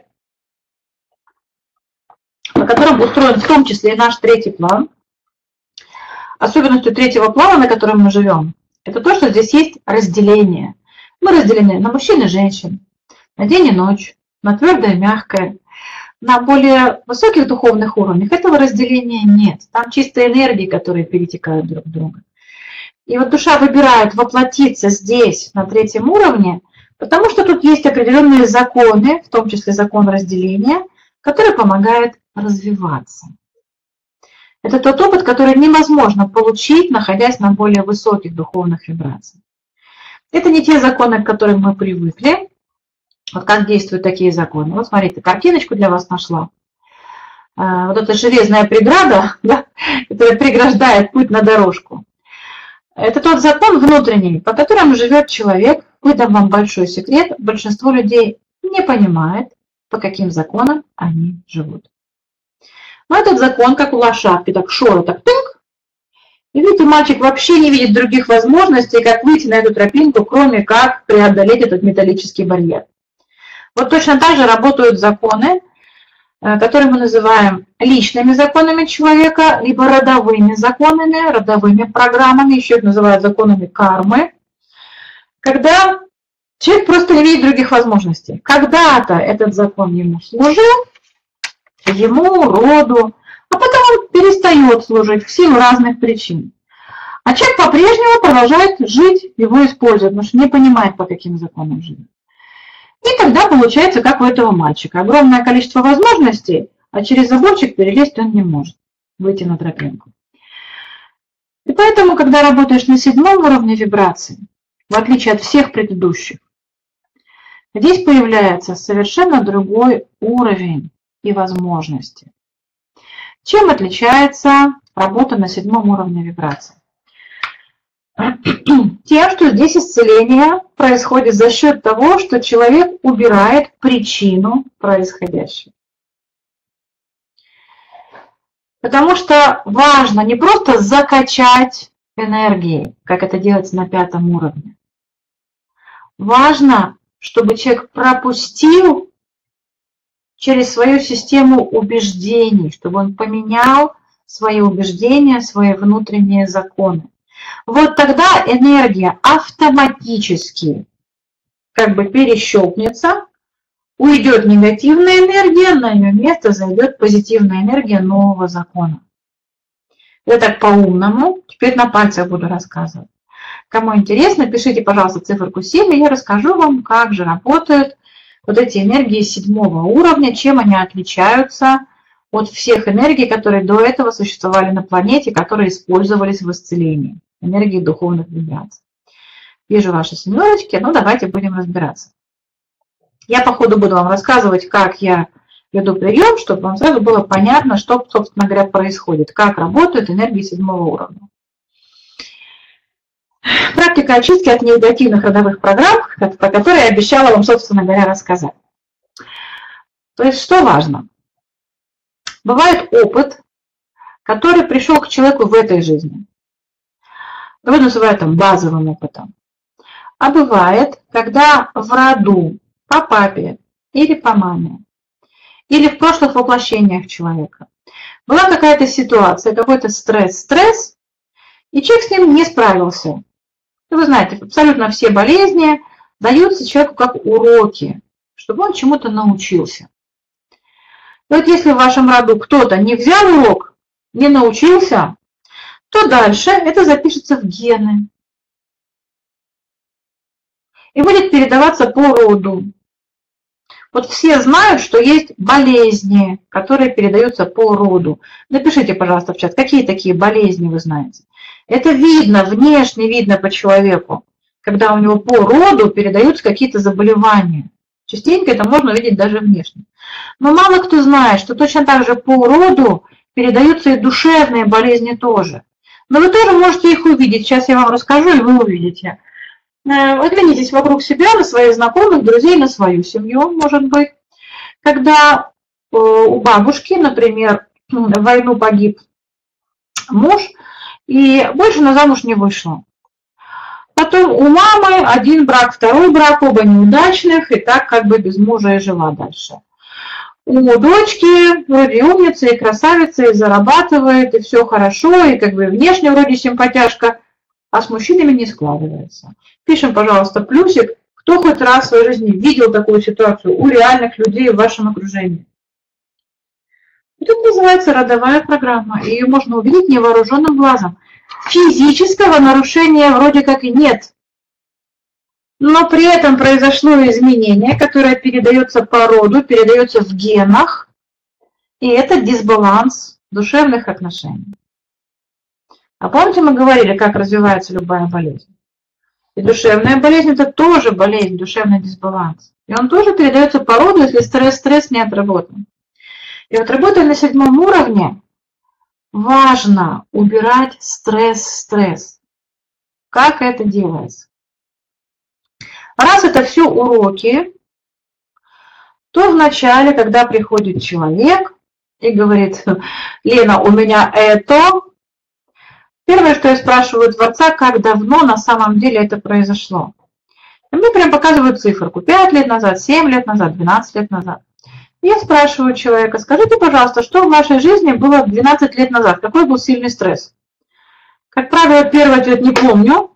S1: по которым устроен в том числе и наш 3-й план. Особенностью 3-го плана, на котором мы живем, это то, что здесь есть разделение. Мы разделены на мужчин и женщин, на день и ночь, на твердое и мягкое. На более высоких духовных уровнях этого разделения нет. Там чистые энергии, которые перетекают друг в друга. И вот душа выбирает воплотиться здесь, на 3-м уровне, потому что тут есть определенные законы, в том числе закон разделения, который помогает развиваться. Это тот опыт, который невозможно получить, находясь на более высоких духовных вибрациях. Это не те законы, к которым мы привыкли. Вот как действуют такие законы. Вот смотрите, картиночку для вас нашла. Вот эта железная преграда, да, которая преграждает путь на дорожку. Это тот закон внутренний, по которому живет человек. Выдам вам большой секрет. Большинство людей не понимает, по каким законам они живут. Но этот закон, как у лошадки, так шора, так тынк. И видите, мальчик вообще не видит других возможностей, как выйти на эту тропинку, кроме как преодолеть этот металлический барьер. Вот точно так же работают законы, которые мы называем личными законами человека, либо родовыми законами, родовыми программами, еще их называют законами кармы, когда человек просто не видит других возможностей. Когда-то этот закон ему служил, ему, роду, а потом он перестает служить в силу разных причин. А человек по-прежнему продолжает жить, его использует, потому что не понимает, по каким законам живет. И тогда получается, как у этого мальчика. Огромное количество возможностей, а через заборчик перелезть он не может, выйти на тропинку. И поэтому, когда работаешь на 7-м уровне вибрации, в отличие от всех предыдущих, здесь появляется совершенно другой уровень и возможности. Чем отличается работа на 7-м уровне вибрации? Тем, что здесь исцеление происходит за счет того, что человек убирает причину происходящего. Потому что важно не просто закачать энергии, как это делается на 5-м уровне. Важно, чтобы человек пропустил через свою систему убеждений, чтобы он поменял свои убеждения, свои внутренние законы. Вот тогда энергия автоматически как бы перещелкнется, уйдет негативная энергия, на ее место зайдет позитивная энергия нового закона. Это так по-умному, теперь на пальцах буду рассказывать. Кому интересно, пишите, пожалуйста, циферку 7, и я расскажу вам, как же работают вот эти энергии 7-го уровня, чем они отличаются от всех энергий, которые до этого существовали на планете, которые использовались в исцелении. Энергии духовных вибраций. Вижу ваши семерочки, ну давайте будем разбираться. Я по ходу буду вам рассказывать, как я веду прием, чтобы вам сразу было понятно, что, собственно говоря, происходит, как работают энергии 7-го уровня. Практика очистки от негативных родовых программ, про которые я обещала вам, собственно говоря, рассказать. То есть, что важно? Бывает опыт, который пришел к человеку в этой жизни. Его называют там базовым опытом. А бывает, когда в роду, по папе или по маме, или в прошлых воплощениях человека. Была какая-то ситуация, какой-то стресс, и человек с ним не справился. И вы знаете, абсолютно все болезни даются человеку как уроки, чтобы он чему-то научился. И вот если в вашем роду кто-то не взял урок, не научился, то дальше это запишется в гены и будет передаваться по роду. Вот все знают, что есть болезни, которые передаются по роду. Напишите, пожалуйста, в чат, какие такие болезни вы знаете. Это видно, внешне видно по человеку, когда у него по роду передаются какие-то заболевания. Частенько это можно увидеть даже внешне. Но мало кто знает, что точно так же по роду передаются и душевные болезни тоже. Но вы тоже можете их увидеть. Сейчас я вам расскажу, и вы увидите. Оглянитесь вокруг себя, на своих знакомых, друзей, на свою семью, может быть. Когда у бабушки, например, в войну погиб муж, и больше на замуж не вышла. Потом у мамы один брак, второй брак, оба неудачных, и так как бы без мужа и жила дальше. У дочки вроде умница и красавица, и зарабатывает, и все хорошо, и как бы внешне вроде симпатяшка, а с мужчинами не складывается. Пишем, пожалуйста, плюсик, кто хоть раз в своей жизни видел такую ситуацию у реальных людей в вашем окружении. Это называется родовая программа, и ее можно увидеть невооруженным глазом. Физического нарушения вроде как и нет, но при этом произошло изменение, которое передается по роду, передается в генах, и это дисбаланс душевных отношений. А помните, мы говорили, как развивается любая болезнь? И душевная болезнь – это тоже болезнь, душевный дисбаланс. И он тоже передается по роду, если стресс не отработан. И вот работая на 7-м уровне, важно убирать стресс. Как это делается? Раз это все уроки, то вначале, когда приходит человек и говорит: Лена, у меня это... Первое, что я спрашиваю Творца, как давно на самом деле это произошло. И мне прям показывают циферку. 5 лет назад, 7 лет назад, 12 лет назад. И я спрашиваю человека: скажите, пожалуйста, что в вашей жизни было 12 лет назад? Какой был сильный стресс? Как правило, первый ответ: не помню.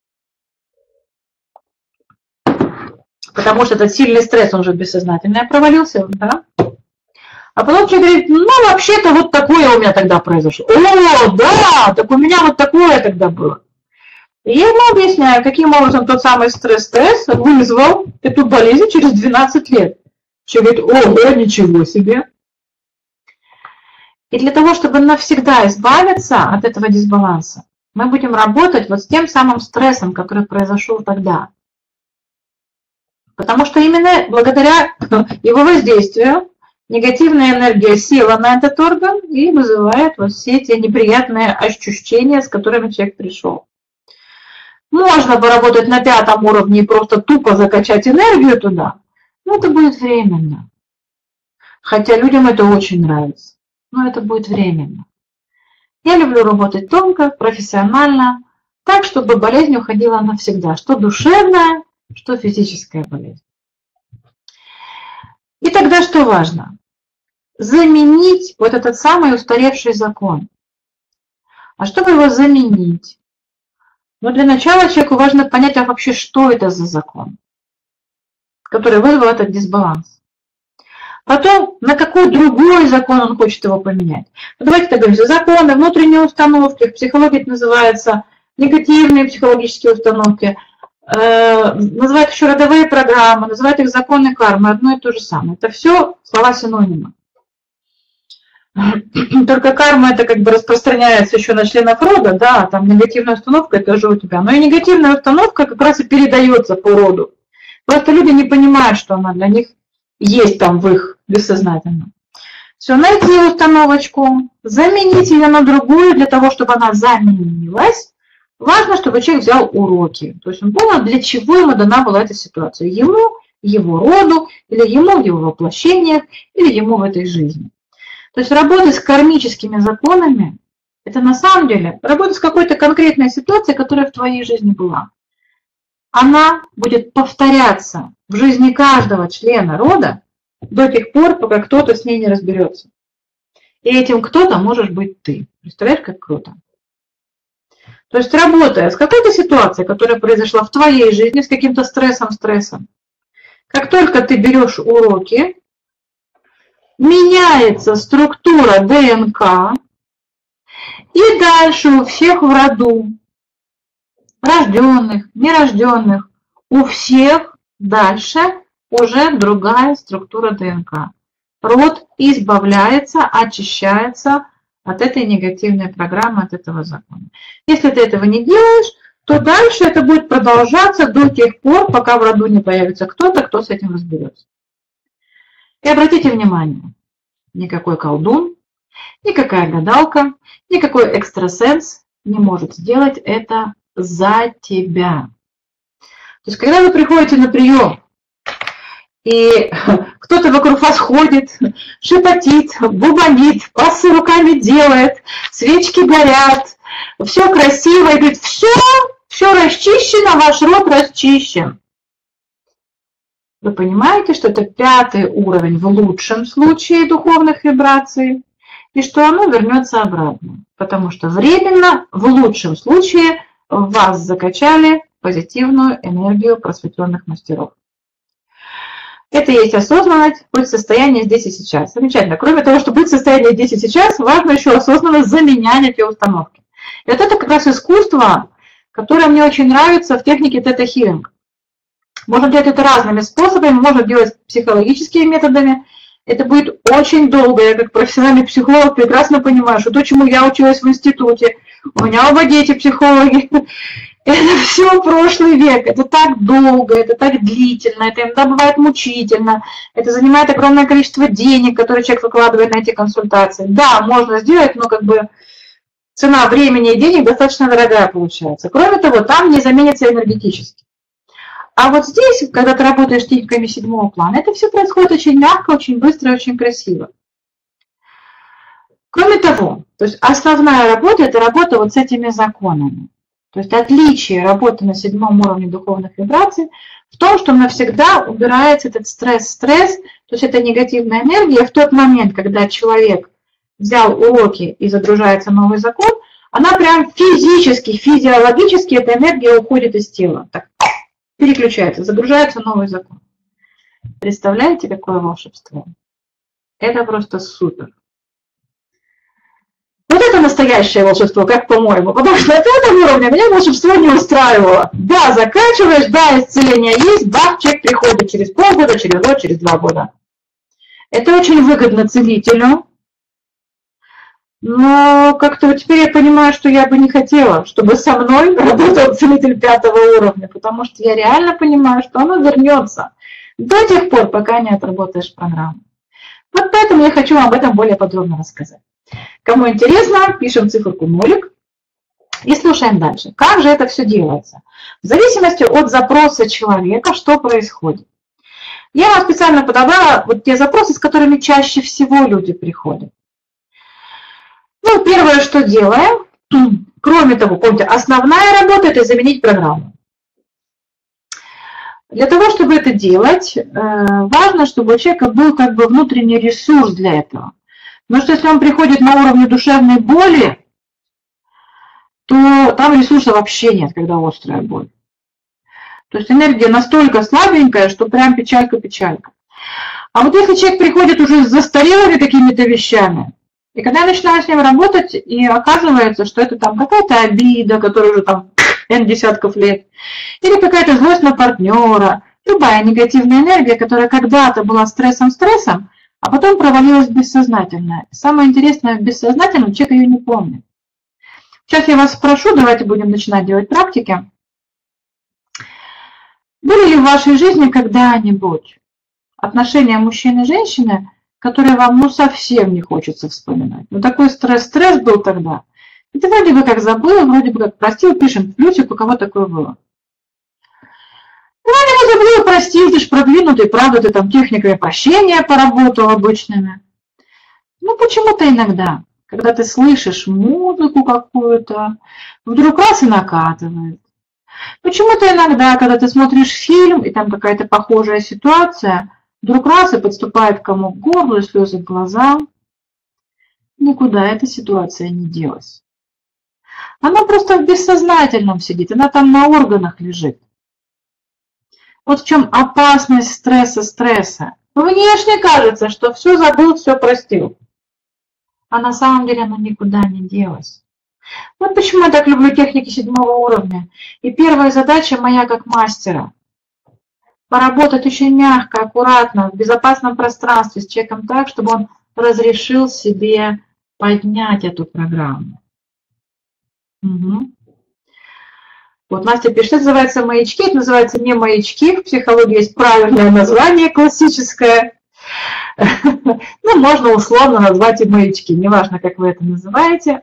S1: Потому что этот сильный стресс, он же бессознательно провалился. Да? А потом человек говорит: ну, вообще-то вот такое у меня тогда произошло. О, да, так у меня вот такое тогда было. И я ему объясняю, каким образом тот самый стресс вызвал эту болезнь через 12 лет. Человек говорит: ого, ничего себе. И для того, чтобы навсегда избавиться от этого дисбаланса, мы будем работать вот с тем самым стрессом, который произошел тогда. Потому что именно благодаря его воздействию негативная энергия села на этот орган и вызывает вот все те неприятные ощущения, с которыми человек пришел. Можно поработать на 5-м уровне и просто тупо закачать энергию туда, но это будет временно. Хотя людям это очень нравится, но это будет временно. Я люблю работать тонко, профессионально, так, чтобы болезнь уходила навсегда, что душевная, что физическая болезнь. И тогда что важно? Заменить вот этот самый устаревший закон. А чтобы его заменить? Ну, для начала человеку важно понять, а вообще что это за закон, который вызвал этот дисбаланс. Потом, на какой другой закон он хочет его поменять. Ну, давайте так говорим, законы, внутренние установки, в психологии это называется негативные психологические установки, называют еще родовые программы, называют их законы кармы, одно и то же самое. Это все слова-синонимы. Только карма это как бы распространяется еще на членов рода, да, там негативная установка это же у тебя. Но и негативная установка как раз и передается по роду. Просто люди не понимают, что она для них есть там в их бессознательном. Все, найти установочку, заменить ее на другую для того, чтобы она заменилась. Важно, чтобы человек взял уроки. То есть он понял, для чего ему дана была эта ситуация. Ему, его роду, или ему в его воплощениях, или ему в этой жизни. То есть работа с кармическими законами, это на самом деле работа с какой-то конкретной ситуацией, которая в твоей жизни была. Она будет повторяться в жизни каждого члена рода до тех пор, пока кто-то с ней не разберется. И этим кто-то можешь быть ты. Представляешь, как круто? То есть, работая с какой-то ситуацией, которая произошла в твоей жизни, с каким-то стрессом, как только ты берешь уроки, меняется структура ДНК, и дальше у всех в роду, рожденных, нерожденных, у всех дальше уже другая структура ДНК. Род избавляется, очищается от этой негативной программы, от этого закона. Если ты этого не делаешь, то дальше это будет продолжаться до тех пор, пока в роду не появится кто-то, кто с этим разберется. И обратите внимание, никакой колдун, никакая гадалка, никакой экстрасенс не может сделать это за тебя. То есть, когда вы приходите на прием, и кто-то вокруг вас ходит, шепотит, бубонит, пассы руками делает, свечки горят, все красиво, и говорит, все расчищено, ваш род расчищен. Вы понимаете, что это 5-й уровень в лучшем случае духовных вибраций, и что оно вернется обратно, потому что временно, в лучшем случае, в вас закачали позитивную энергию просветленных мастеров. Это и есть осознанность, быть в состоянии здесь и сейчас. Замечательно. Кроме того, что быть в состоянии здесь и сейчас, важно еще осознанно заменять эти установки. И вот это как раз искусство, которое мне очень нравится в технике тета-хилинг. Можно делать это разными способами, можно делать психологическими методами. Это будет очень долго. Я как профессиональный психолог прекрасно понимаю, что то, чему я училась в институте, у меня оба дети психологи, это все прошлый век, это так долго, это так длительно, это иногда бывает мучительно, это занимает огромное количество денег, которые человек выкладывает на эти консультации. Да, можно сделать, но как бы цена времени и денег достаточно дорогая получается. Кроме того, там не заменится энергетически. А вот здесь, когда ты работаешь с техниками 7-го плана, это все происходит очень мягко, очень быстро и очень красиво. Кроме того, то есть основная работа – это работа вот с этими законами. То есть отличие работы на 7-м уровне духовных вибраций в том, что навсегда убирается этот стресс, то есть это негативная энергия. В тот момент, когда человек взял уроки и загружается новый закон, она прям физически, физиологически, эта энергия уходит из тела. Так, переключается, загружается новый закон. Представляете, какое волшебство? Это просто супер. Вот это настоящее волшебство, как по-моему, потому что на 5-м уровне меня волшебство не устраивало. Да, заканчиваешь, да, исцеление есть, бах, человек приходит через полгода, через год, через 2 года. Это очень выгодно целителю, но как-то вот теперь я понимаю, что я бы не хотела, чтобы со мной работал целитель 5-го уровня, потому что я реально понимаю, что оно вернется до тех пор, пока не отработаешь программу. Вот поэтому я хочу вам об этом более подробно рассказать. Кому интересно, пишем циферку 0 и слушаем дальше. Как же это все делается? В зависимости от запроса человека, что происходит. Я вам специально подобрала вот те запросы, с которыми чаще всего люди приходят. Ну, первое, что делаем, кроме того, помните, основная работа – это заменить программу. Для того, чтобы это делать, важно, чтобы у человека был как бы внутренний ресурс для этого. Потому что если он приходит на уровне душевной боли, то там ресурса вообще нет, когда острая боль. То есть энергия настолько слабенькая, что прям печалька-печалька. А вот если человек приходит уже с застарелыми какими-то вещами, и когда я начинаю с ним работать, и оказывается, что это там какая-то обида, которая уже там N десятков лет, или какая-то злость на партнера, любая негативная энергия, которая когда-то была стрессом, а потом провалилась в бессознательное. Самое интересное, в бессознательном человек ее не помнит. Сейчас я вас спрошу, давайте будем начинать делать практики. Были ли в вашей жизни когда-нибудь отношения мужчины и женщины, которые вам ну совсем не хочется вспоминать? Ну такой стресс был тогда. И ты вроде бы как забыл, вроде бы как простил, пишем плюсик, у кого такое было. Вроде бы забыл, простил, ты ж продвинутый, правда, ты там техникой прощения поработал обычными. Ну почему-то иногда, когда ты слышишь музыку какую-то, вдруг раз и накатывает. Почему-то иногда, когда ты смотришь фильм, и там какая-то похожая ситуация, Вдруг раз и подступает комок к горлу, и слезы в глаза. Никуда эта ситуация не делась. Она просто в бессознательном сидит, она там на органах лежит. Вот в чем опасность стресса. Внешне кажется, что все забыл, все простил. А на самом деле оно никуда не делось. Вот почему я так люблю техники 7-го уровня. И первая задача моя как мастера – поработать очень мягко, аккуратно, в безопасном пространстве с человеком так, чтобы он разрешил себе поднять эту программу. Угу. Вот Настя пишет, это называется маячки, это называется не маячки, в психологии есть правильное название классическое. Ну, можно условно назвать и маячки, неважно, как вы это называете.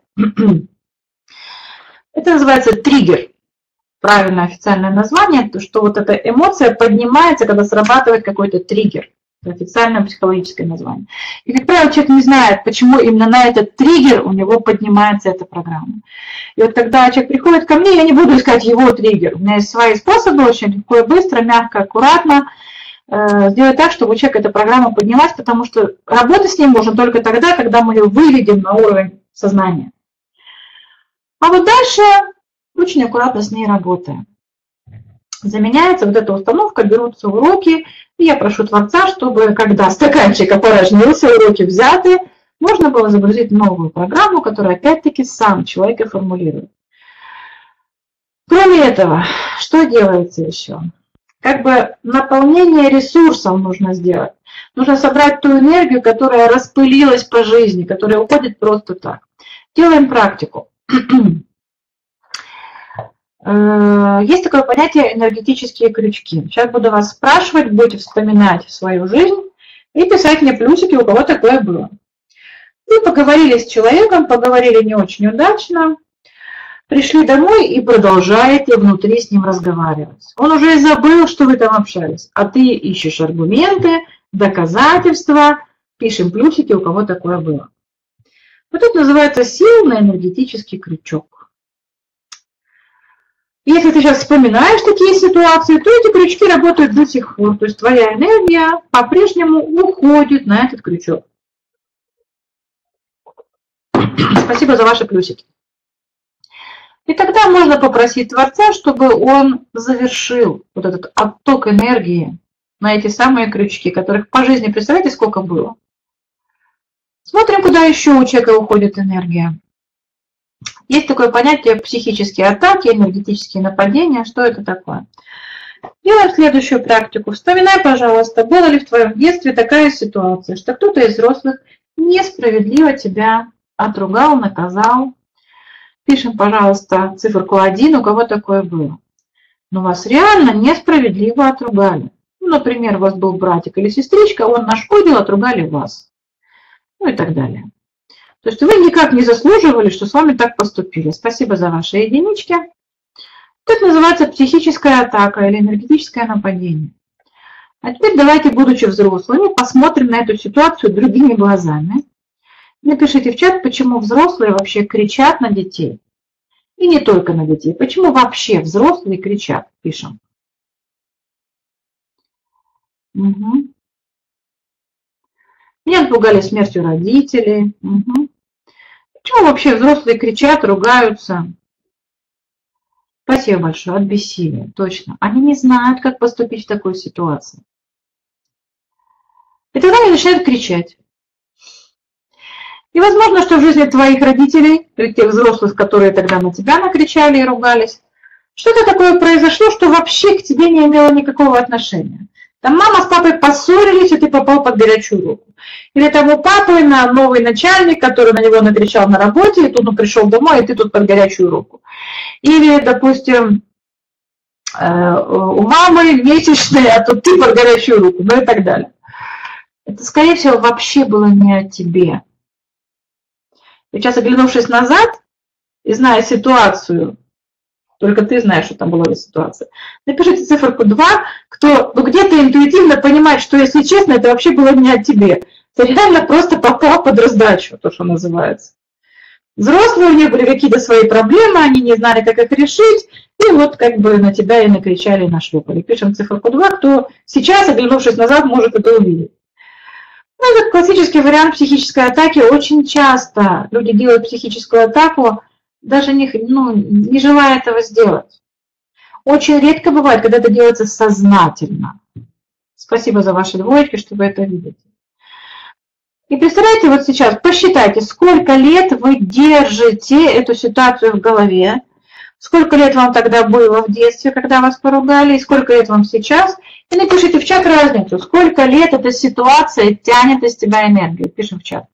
S1: Это называется триггер. Правильное официальное название, то что вот эта эмоция поднимается, когда срабатывает какой-то триггер. Это официальное психологическое название. И, как правило, человек не знает, почему именно на этот триггер у него поднимается эта программа. И вот когда человек приходит ко мне, я не буду искать его триггер. У меня есть свои способы, очень легко и быстро, мягко, аккуратно сделать так, чтобы у человека эта программа поднялась, потому что работать с ним можно только тогда, когда мы ее выведем на уровень сознания. А вот дальше очень аккуратно с ней работаем. Заменяется вот эта установка, берутся уроки, и я прошу Творца, чтобы, когда стаканчик опорожнился, уроки взяты, можно было загрузить новую программу, которую опять-таки сам человек и формулирует. Кроме этого, что делается еще? Как бы наполнение ресурсов нужно сделать. Нужно собрать ту энергию, которая распылилась по жизни, которая уходит просто так. Делаем практику. Есть такое понятие энергетические крючки. Сейчас буду вас спрашивать, будете вспоминать свою жизнь и писать мне плюсики, у кого такое было. Вы поговорили с человеком, поговорили не очень удачно, пришли домой и продолжаете внутри с ним разговаривать. Он уже и забыл, что вы там общались, а ты ищешь аргументы, доказательства, пишем плюсики, у кого такое было. Вот это называется сильный энергетический крючок. Если ты сейчас вспоминаешь такие ситуации, то эти крючки работают до сих пор. То есть твоя энергия по-прежнему уходит на этот крючок. Спасибо за ваши плюсики. И тогда можно попросить Творца, чтобы он завершил вот этот отток энергии на эти самые крючки, которых по жизни, представляете, сколько было? Смотрим, куда еще у человека уходит энергия. Есть такое понятие психические атаки, энергетические нападения. Что это такое? Делаем следующую практику. Вспоминай, пожалуйста, была ли в твоем детстве такая ситуация, что кто-то из взрослых несправедливо тебя отругал, наказал. Пишем, пожалуйста, циферку 1, у кого такое было. Но вас реально несправедливо отругали. Ну, например, у вас был братик или сестричка, он нашкодил, отругали вас. Ну и так далее. То есть вы никак не заслуживали, что с вами так поступили. Спасибо за ваши единички. Это называется психическая атака или энергетическое нападение. А теперь давайте, будучи взрослыми, посмотрим на эту ситуацию другими глазами. Напишите в чат, почему взрослые вообще кричат на детей. И не только на детей. Почему вообще взрослые кричат? Пишем. Угу. Меня напугали смертью родителей. Угу. Почему вообще взрослые кричат, ругаются? Спасибо большое, от бессилия, точно. Они не знают, как поступить в такой ситуации. И тогда они начинают кричать. И возможно, что в жизни твоих родителей, или тех взрослых, которые тогда на тебя накричали и ругались, что-то такое произошло, что вообще к тебе не имело никакого отношения. Там мама с папой поссорились, и ты попал под горячую руку. Или там у папы новый начальник, который на него накричал на работе, и тут он пришел домой, и ты тут под горячую руку. Или, допустим, у мамы месячные, а тут ты под горячую руку, ну и так далее. Это, скорее всего, вообще было не о тебе. И сейчас, оглянувшись назад и зная ситуацию, только ты знаешь, что там была за ситуация, напишите циферку 2, кто где-то интуитивно понимает, что, если честно, это вообще было не о тебе. Ты реально просто попал под раздачу, то, что называется. Взрослые, у них были какие-то свои проблемы, они не знали, как их решить, и И вот как бы на тебя и накричали, и нашлепали. Пишем циферку 2, кто сейчас, оглянувшись назад, может это увидеть. Ну, это классический вариант психической атаки. Очень часто люди делают психическую атаку, даже не желая этого сделать. Очень редко бывает, когда это делается сознательно. Спасибо за ваши двоечки, что вы это видите. И представляете, вот сейчас посчитайте, сколько лет вы держите эту ситуацию в голове, сколько лет вам тогда было в детстве, когда вас поругали, и сколько лет вам сейчас. И напишите в чат разницу, сколько лет эта ситуация тянет из тебя энергию. Пишем в чат.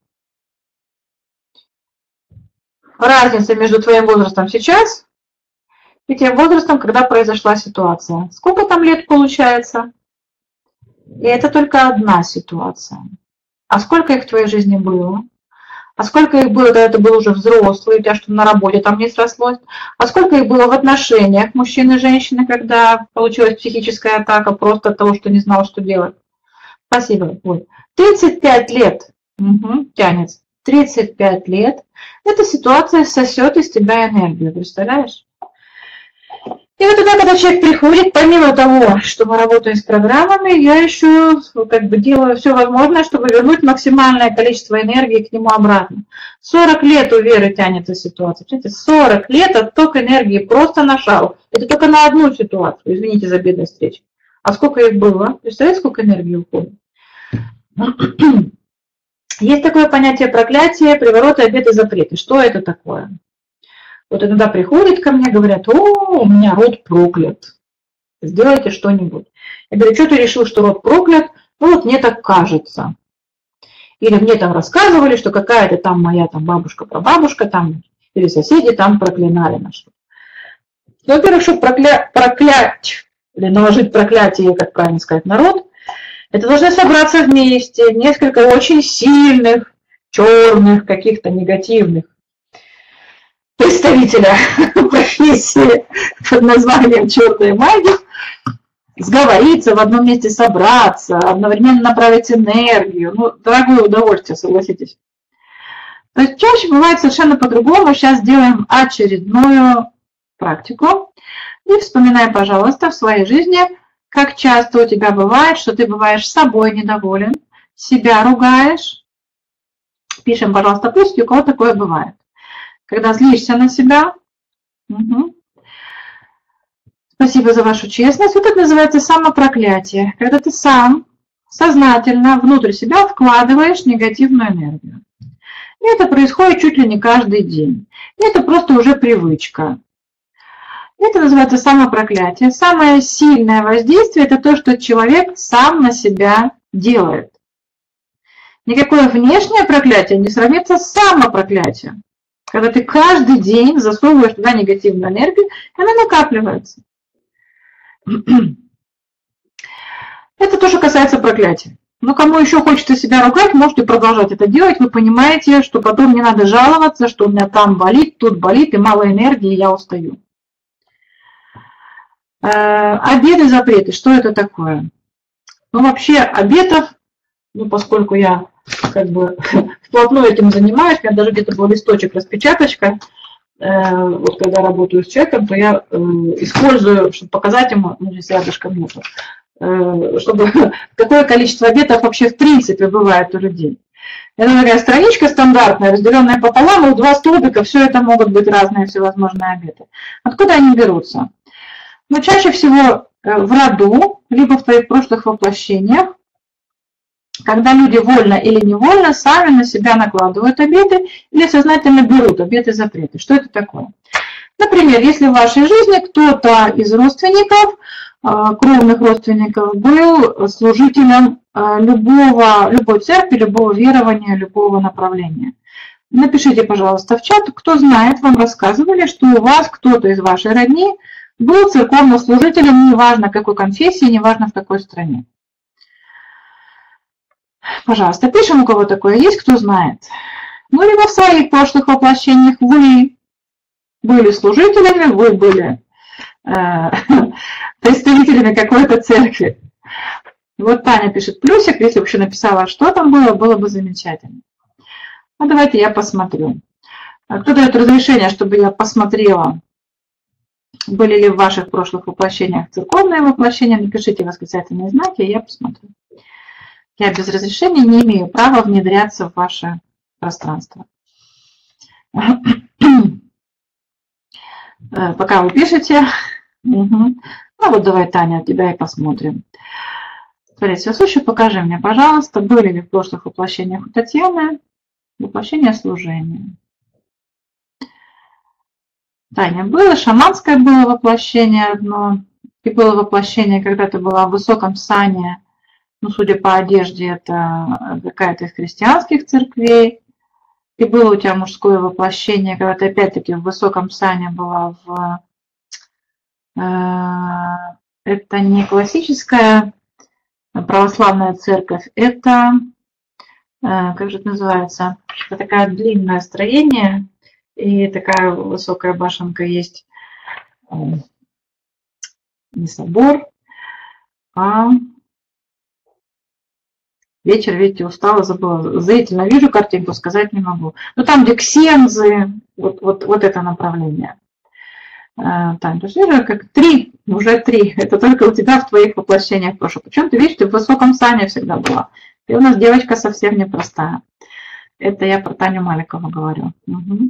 S1: Разница между твоим возрастом сейчас и тем возрастом, когда произошла ситуация. Сколько там лет получается? И это только одна ситуация. А сколько их в твоей жизни было? А сколько их было, когда ты был уже взрослый, у тебя что-то на работе там не срослось? А сколько их было в отношениях мужчины и женщины, когда получилась психическая атака просто от того, что не знал, что делать? Спасибо, Оль. 35 лет тянется. 35 лет. Эта ситуация сосет из тебя энергию, представляешь? И вот тогда, когда человек приходит, помимо того, что мы работаем с программами, я еще как бы делаю все возможное, чтобы вернуть максимальное количество энергии к нему обратно. 40 лет у Веры тянется ситуация. Представляете, 40 лет отток энергии просто на шару. Это только на одну ситуацию, извините за бедность встречи. А сколько их было? Представляете, сколько энергии уходит? Есть такое понятие проклятие, привороты, обеты, запреты. Что это такое? Вот иногда приходят ко мне, говорят: о, у меня род проклят, сделайте что-нибудь. Я говорю: что ты решил, что род проклят? Ну вот мне так кажется. Или мне там рассказывали, что какая-то там моя там бабушка, прабабушка там, или соседи там проклинали на что. Ну, во-первых, чтобы проклять, или наложить проклятие, как правильно сказать, народ, это должны собраться вместе несколько очень сильных, черных, каких-то негативных представителя профессии под названием черная магия, сговориться, в одном месте собраться, одновременно направить энергию. Ну, дорогое удовольствие, согласитесь. То есть чаще бывает совершенно по-другому. Сейчас сделаем очередную практику. И вспоминай, пожалуйста, в своей жизни, как часто у тебя бывает, что ты бываешь собой недоволен, себя ругаешь. Пишем, пожалуйста, пусть у кого такое бывает. Когда злишься на себя. Спасибо за вашу честность. Вот это называется самопроклятие. Когда ты сам сознательно внутрь себя вкладываешь негативную энергию. И это происходит чуть ли не каждый день. И это просто уже привычка. Это называется самопроклятие. Самое сильное воздействие – это то, что человек сам на себя делает. Никакое внешнее проклятие не сравнится с самопроклятием. Когда ты каждый день засовываешь туда негативную энергию, и она накапливается. Это то, что касается проклятия. Но кому еще хочется себя ругать, можете продолжать это делать. Вы понимаете, что потом не надо жаловаться, что у меня там болит, тут болит, и мало энергии, и я устаю. Обеты, запреты. Что это такое? Ну, вообще, обетов, ну, поскольку я как бы вплотную этим занимаюсь, у меня даже где-то был листочек, распечаточка, вот когда работаю с человеком, то я использую, чтобы показать ему, ну, здесь рядышком нету, чтобы какое количество обетов вообще в принципе бывает у людей. Это такая страничка стандартная, разделенная пополам, и в два столбика, все это могут быть разные всевозможные обеты. Откуда они берутся? Но чаще всего в роду, либо в твоих прошлых воплощениях, когда люди вольно или невольно сами на себя накладывают обеты или сознательно берут обеты и запреты. Что это такое? Например, если в вашей жизни кто-то из родственников, кровных родственников, был служителем любой церкви, любого верования, любого направления. Напишите, пожалуйста, в чат, кто знает, вам рассказывали, что у вас кто-то из вашей родни был церковнослужителем, неважно какой конфессии, неважно в какой стране. Пожалуйста, пишем, у кого такое есть, кто знает. Ну, либо в своих прошлых воплощениях вы были служителями, вы были представителями какой-то церкви. Вот Таня пишет плюсик, если бы еще написала, что там было, было бы замечательно. Ну, давайте я посмотрю. Кто дает разрешение, чтобы я посмотрела Были ли в ваших прошлых воплощениях церковные воплощения? Напишите восклицательные знаки, и я посмотрю. Я без разрешения не имею права внедряться в ваше пространство. Пока вы пишете. Угу. Ну вот давай, Таня, тебя и посмотрим. Смотри, Священный, покажи мне, пожалуйста, были ли в прошлых воплощениях у Татьяны воплощение служения? Таня, было, шаманское было воплощение одно, и было воплощение, когда ты была в высоком сане, ну, судя по одежде, это какая-то из христианских церквей, и было у тебя мужское воплощение, когда ты опять-таки в высоком сане была это не классическая православная церковь, это, как же это называется, это такое длинное строение, и такая высокая башенка есть, не собор, а вечер, видите, устала, забыла, зрительно вижу картинку, сказать не могу. Но там, где ксензы, вот это направление. Там, вижу, как уже три, это только у тебя в твоих воплощениях прошло. Причем ты видишь, ты в высоком сане всегда была. Ты у нас девочка совсем непростая. Это я про Таню Маликову говорю. Угу.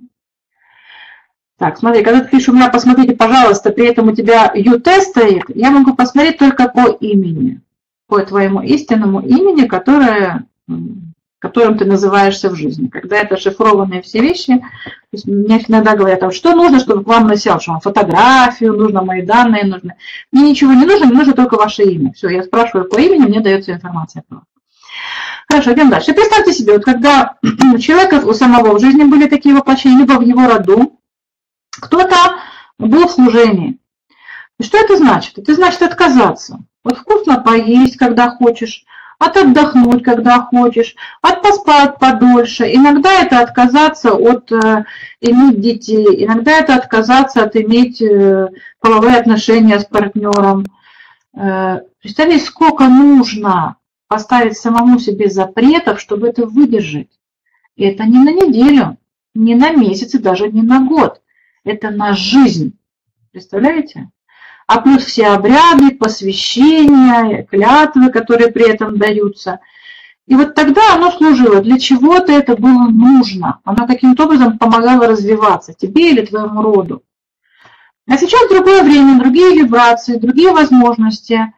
S1: Так, смотри, когда ты пишешь у меня, посмотрите, пожалуйста, при этом у тебя ЮТ стоит, я могу посмотреть только по имени, по твоему истинному имени, которым ты называешься в жизни. Когда это шифрованные все вещи, то есть мне иногда говорят, что нужно, чтобы к вам носил, что вам фотографию нужно, мои данные нужны. Мне ничего не нужно только ваше имя. Все, я спрашиваю по имени, мне дается информация. Хорошо, идем дальше. Представьте себе, вот когда у человека у самого в жизни были такие воплощения, либо в его роду, кто-то был в служении. И что это значит? Это значит отказаться. Вот вкусно поесть, когда хочешь, отдохнуть, когда хочешь, поспать подольше. Иногда это отказаться от иметь детей, иногда это отказаться от иметь половые отношения с партнером. Представляете, сколько нужно поставить самому себе запретов, чтобы это выдержать. И это не на неделю, не на месяц и даже не на год. Это на жизнь. Представляете? А плюс все обряды, посвящения, клятвы, которые при этом даются. И вот тогда оно служило. Для чего-то это было нужно. Оно каким-то образом помогало развиваться тебе или твоему роду. А сейчас другое время, другие вибрации, другие возможности.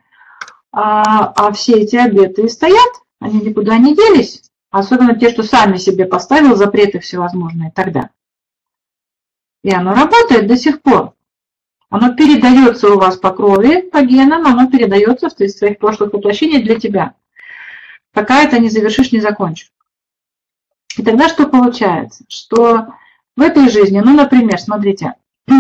S1: А все эти обеты и стоят, они никуда не делись. Особенно те, что сами себе поставил запреты всевозможные тогда. И оно работает до сих пор. Оно передается у вас по крови, по генам, оно передается в своих прошлых воплощениях для тебя. Пока это не завершишь, не закончишь. И тогда что получается? Что в этой жизни, ну, например, смотрите,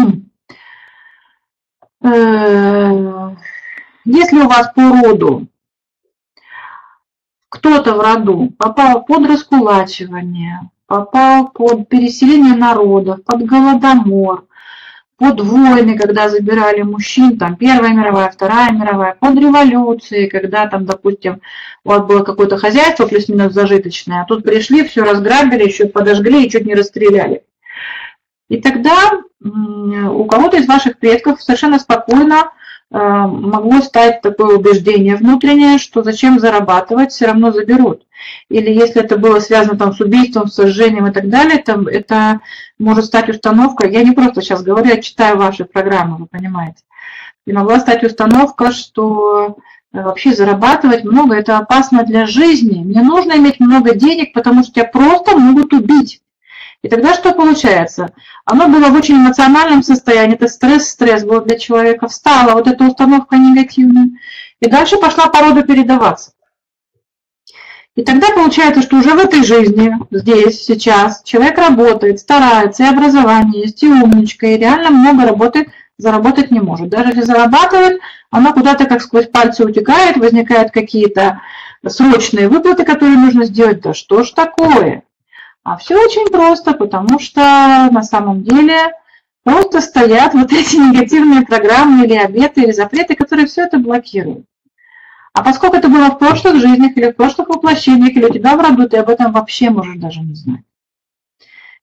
S1: если у вас по роду кто-то в роду попал под раскулачивание, попал под переселение народов, под голодомор, под войны, когда забирали мужчин, там Первая мировая, Вторая мировая, под революции, когда там, допустим, у вас было какое-то хозяйство плюс-минус зажиточное, а тут пришли, все разграбили, еще подожгли и чуть не расстреляли. И тогда у кого-то из ваших предков совершенно спокойно могло стать такое убеждение внутреннее, что зачем зарабатывать, все равно заберут. Или если это было связано там, с убийством, с сожжением и так далее, там, это может стать установкой. Я не просто сейчас говорю, я читаю ваши программы, вы понимаете. И могла стать установка, что вообще зарабатывать много, это опасно для жизни. Мне нужно иметь много денег, потому что тебя просто могут убить. И тогда что получается? Оно было в очень эмоциональном состоянии, это стресс был для человека, встала вот эта установка негативная, и дальше пошла по роду передаваться. И тогда получается, что уже в этой жизни, здесь, сейчас, человек работает, старается, и образование есть, и умничка, и реально много работает, заработать не может. Даже если зарабатывает, оно куда-то как сквозь пальцы утекает, возникают какие-то срочные выплаты, которые нужно сделать. Да что ж такое? А все очень просто, потому что на самом деле просто стоят вот эти негативные программы или обеты, или запреты, которые все это блокируют. А поскольку это было в прошлых жизнях, или в прошлых воплощениях, или у тебя в роду, ты об этом вообще можешь даже не знать.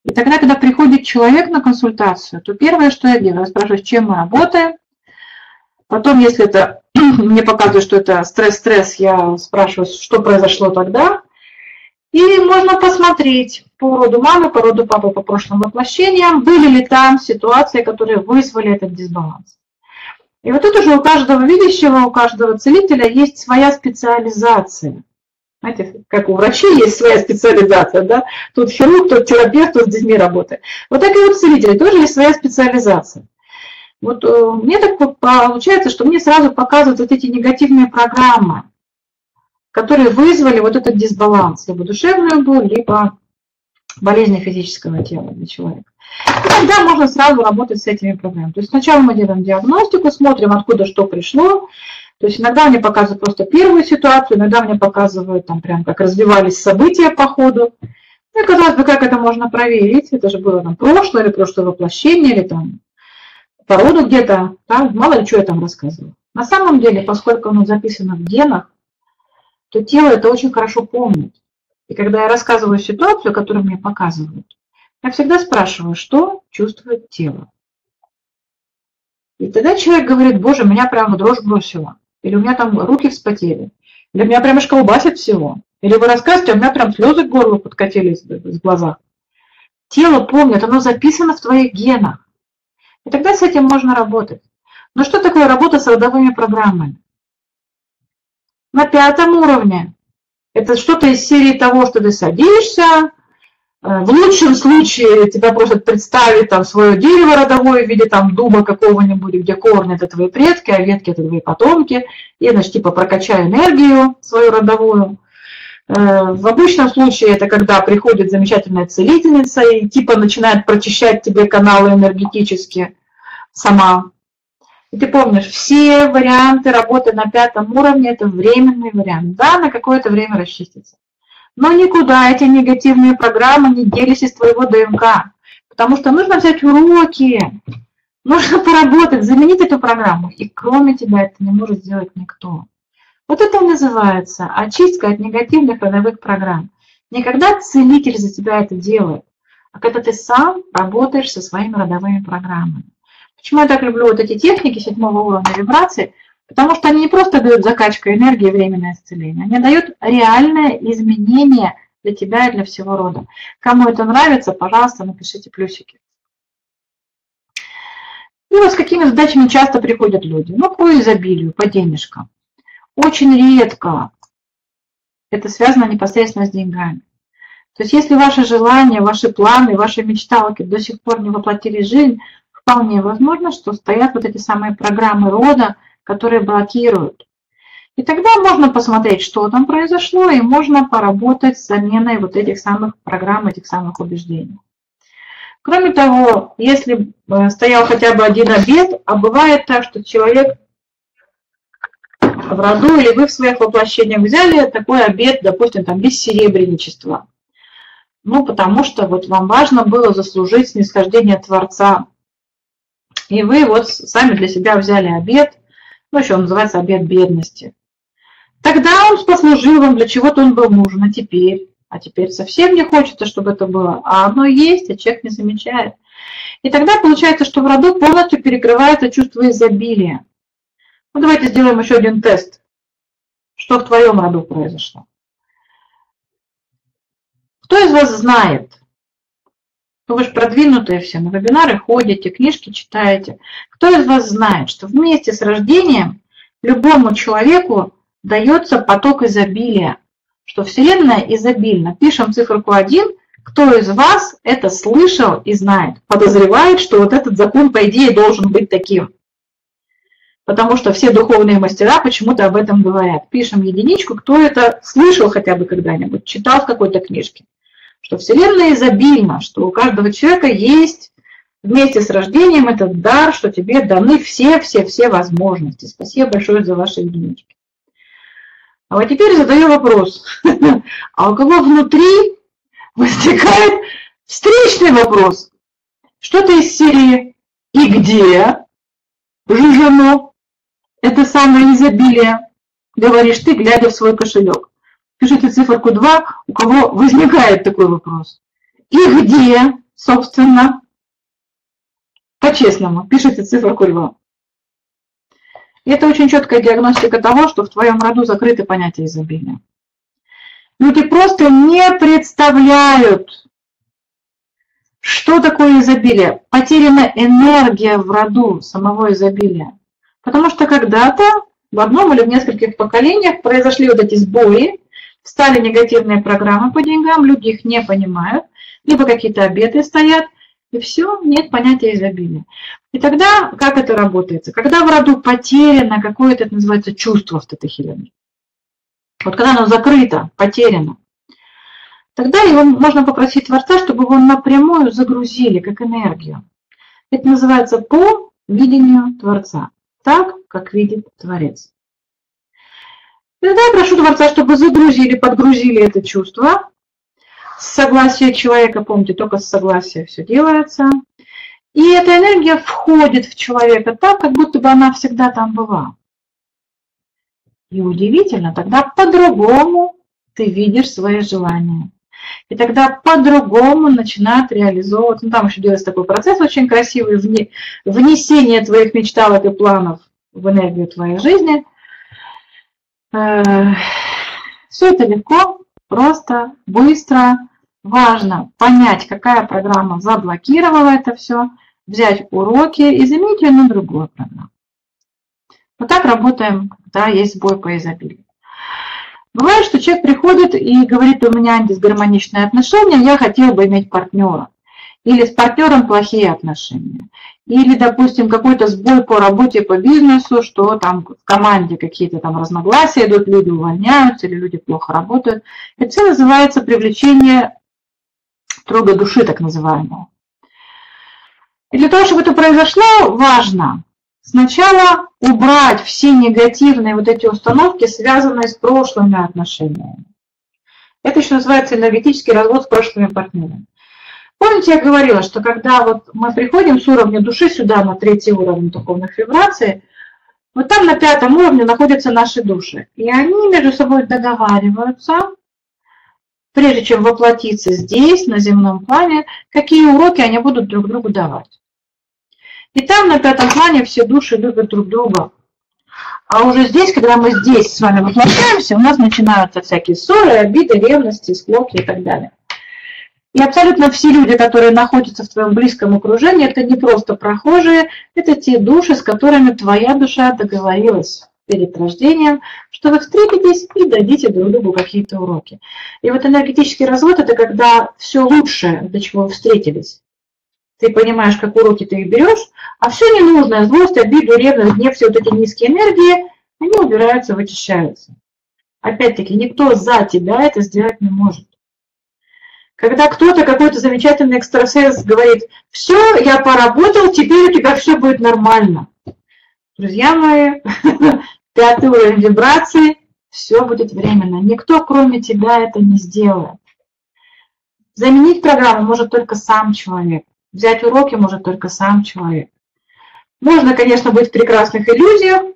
S1: И тогда, когда приходит человек на консультацию, то первое, что я делаю, я спрашиваю, с чем мы работаем. Потом, если это мне показывает, что это стресс, я спрашиваю, что произошло тогда. И можно посмотреть по роду мамы, по роду папы, по прошлым воплощениям, были ли там ситуации, которые вызвали этот дисбаланс. И вот это же у каждого видящего, у каждого целителя есть своя специализация. Знаете, как у врачей есть своя специализация, да? Тут хирург, тут терапевт, тут с детьми работает. Вот так и у целителей тоже есть своя специализация. Вот мне так получается, что мне сразу показывают вот эти негативные программы, которые вызвали вот этот дисбаланс, либо душевную боль, либо болезни физического тела для человека. И тогда можно сразу работать с этими проблемами. То есть сначала мы делаем диагностику, смотрим, откуда что пришло. То есть иногда мне показывают просто первую ситуацию, иногда мне показывают, там, прям как развивались события по ходу. Ну и, казалось бы, как это можно проверить? Это же было там прошлое, или прошлое воплощение, или там по роду где-то, да? Мало ли что я там рассказываю. На самом деле, поскольку оно записано в генах, то тело это очень хорошо помнит. И когда я рассказываю ситуацию, которую мне показывают, я всегда спрашиваю, что чувствует тело. И тогда человек говорит, боже, меня прямо дрожь бросила. Или у меня там руки вспотели. Или у меня прямо аж колбасит всего. Или вы рассказываете, у меня прям слезы к горлу подкатились в глазах. Тело помнит, оно записано в твоих генах. И тогда с этим можно работать. Но что такое работа с родовыми программами? На 5-м уровне. Это что-то из серии того, что ты садишься, в лучшем случае тебя просят представить там свое дерево родовое в виде там дуба какого-нибудь, где корни это твои предки, а ветки это твои потомки, и значит типа прокачай энергию свою родовую. В обычном случае это когда приходит замечательная целительница и типа начинает прочищать тебе каналы энергетически сама. И ты помнишь, все варианты работы на 5-м уровне – это временный вариант. Да, на какое-то время расчистится. Но никуда эти негативные программы не делись из твоего ДНК. Потому что нужно взять уроки, нужно поработать, заменить эту программу. И кроме тебя это не может сделать никто. Вот это и называется очистка от негативных родовых программ. Не когда целитель за тебя это делает, а когда ты сам работаешь со своими родовыми программами. Почему я так люблю вот эти техники 7-го уровня вибраций? Потому что они не просто дают закачку энергии и временное исцеление, они дают реальное изменение для тебя и для всего рода. Кому это нравится, пожалуйста, напишите плюсики. И вот с какими задачами часто приходят люди? Ну, по изобилию, по денежкам. Очень редко это связано непосредственно с деньгами. То есть если ваши желания, ваши планы, ваши мечталки до сих пор не воплотились в жизнь, вполне возможно, что стоят вот эти самые программы рода, которые блокируют. И тогда можно посмотреть, что там произошло, и можно поработать с заменой вот этих самых программ, этих самых убеждений. Кроме того, если стоял хотя бы один обет, а бывает так, что человек в роду или вы в своих воплощениях взяли такой обет, допустим, там бессеребренничества. Ну, потому что вот вам важно было заслужить снисхождение Творца. И вы вот сами для себя взяли обет, ну, еще он называется обет бедности. Тогда он послужил вам, для чего-то он был нужен, а теперь совсем не хочется, чтобы это было. А оно есть, а человек не замечает. И тогда получается, что в роду полностью перекрывается чувство изобилия. Ну, давайте сделаем еще один тест. Что в твоем роду произошло? Кто из вас знает? Ну, вы же продвинутые все, на вебинары ходите, книжки читаете. Кто из вас знает, что вместе с рождением любому человеку дается поток изобилия, что Вселенная изобильна? Пишем циферку 1. Кто из вас это слышал и знает, подозревает, что вот этот закон, по идее, должен быть таким? Потому что все духовные мастера почему-то об этом говорят. Пишем единичку, кто это слышал хотя бы когда-нибудь, читал в какой-то книжке. Что Вселенная изобильна, что у каждого человека есть вместе с рождением этот дар, что тебе даны все возможности. Спасибо большое за ваши единички. А вот теперь задаю вопрос. А у кого внутри возникает встречный вопрос? Что-то из серии «И где жужжано это самое изобилие?» Говоришь ты, глядя в свой кошелек. Пишите циферку 2, у кого возникает такой вопрос. И где собственно, по-честному, пишите циферку льва. И это очень четкая диагностика того, что в твоем роду закрыты понятия изобилия. Люди просто не представляют, что такое изобилие. Потеряна энергия в роду самого изобилия. Потому что когда-то в одном или в нескольких поколениях произошли вот эти сбои, стали негативные программы по деньгам, люди их не понимают, либо какие-то обеты стоят, и все, нет понятия изобилия. И тогда как это работает? Когда в роду потеряно какое-то, это называется, чувство в тета-хилинге. Вот когда оно закрыто, потеряно, тогда его можно попросить Творца, чтобы его напрямую загрузили, как энергию. Это называется по видению Творца, так, как видит Творец. И тогда я прошу Творца, чтобы загрузили, подгрузили это чувство. С согласия человека, помните, только с согласия все делается. И эта энергия входит в человека так, как будто бы она всегда там была. И удивительно, тогда по-другому ты видишь свои желания. И тогда по-другому начинают реализовывать. Ну, там еще делается такой процесс очень красивый, внесение твоих мечталок и планов в энергию твоей жизни. Все это легко, просто, быстро. Важно понять, какая программа заблокировала это все, взять уроки и заменить ее на другую программу. Вот так работаем, когда есть сбой по изобилию. Бывает, что человек приходит и говорит, у меня дисгармоничные отношения, я хотел бы иметь партнера. Или с партнером плохие отношения. Или, допустим, какой-то сбой по работе, по бизнесу, что там в команде какие-то там разногласия идут, люди увольняются или люди плохо работают. Это все называется привлечение труда души, так называемого. И для того, чтобы это произошло, важно сначала убрать все негативные вот эти установки, связанные с прошлыми отношениями. Это еще называется энергетический развод с прошлыми партнерами. Помните, я говорила, что когда вот мы приходим с уровня души сюда, на 3-й уровень духовных вибраций, вот там на 5-м уровне находятся наши души. И они между собой договариваются, прежде чем воплотиться здесь, на земном плане, какие уроки они будут друг другу давать. И там на 5-м плане все души любят друг друга. А уже здесь, когда мы здесь с вами воплощаемся, у нас начинаются всякие ссоры, обиды, ревности, склоки и так далее. И абсолютно все люди, которые находятся в твоем близком окружении, это не просто прохожие, это те души, с которыми твоя душа договорилась перед рождением, что вы встретитесь и дадите друг другу какие-то уроки. И вот энергетический развод – это когда все лучшее, для чего вы встретились. Ты понимаешь, как уроки ты их берешь, а все ненужное, злость, обиду, ревность, гнев, все вот эти низкие энергии, они убираются, вычищаются. Опять-таки, никто за тебя это сделать не может. Когда кто-то, какой-то замечательный экстрасенс говорит, все, я поработал, теперь у тебя все будет нормально. Друзья мои, 5-й уровень вибрации, все будет временно. Никто, кроме тебя, это не сделает. Заменить программу может только сам человек. Взять уроки может только сам человек. Можно, конечно, быть в прекрасных иллюзиях,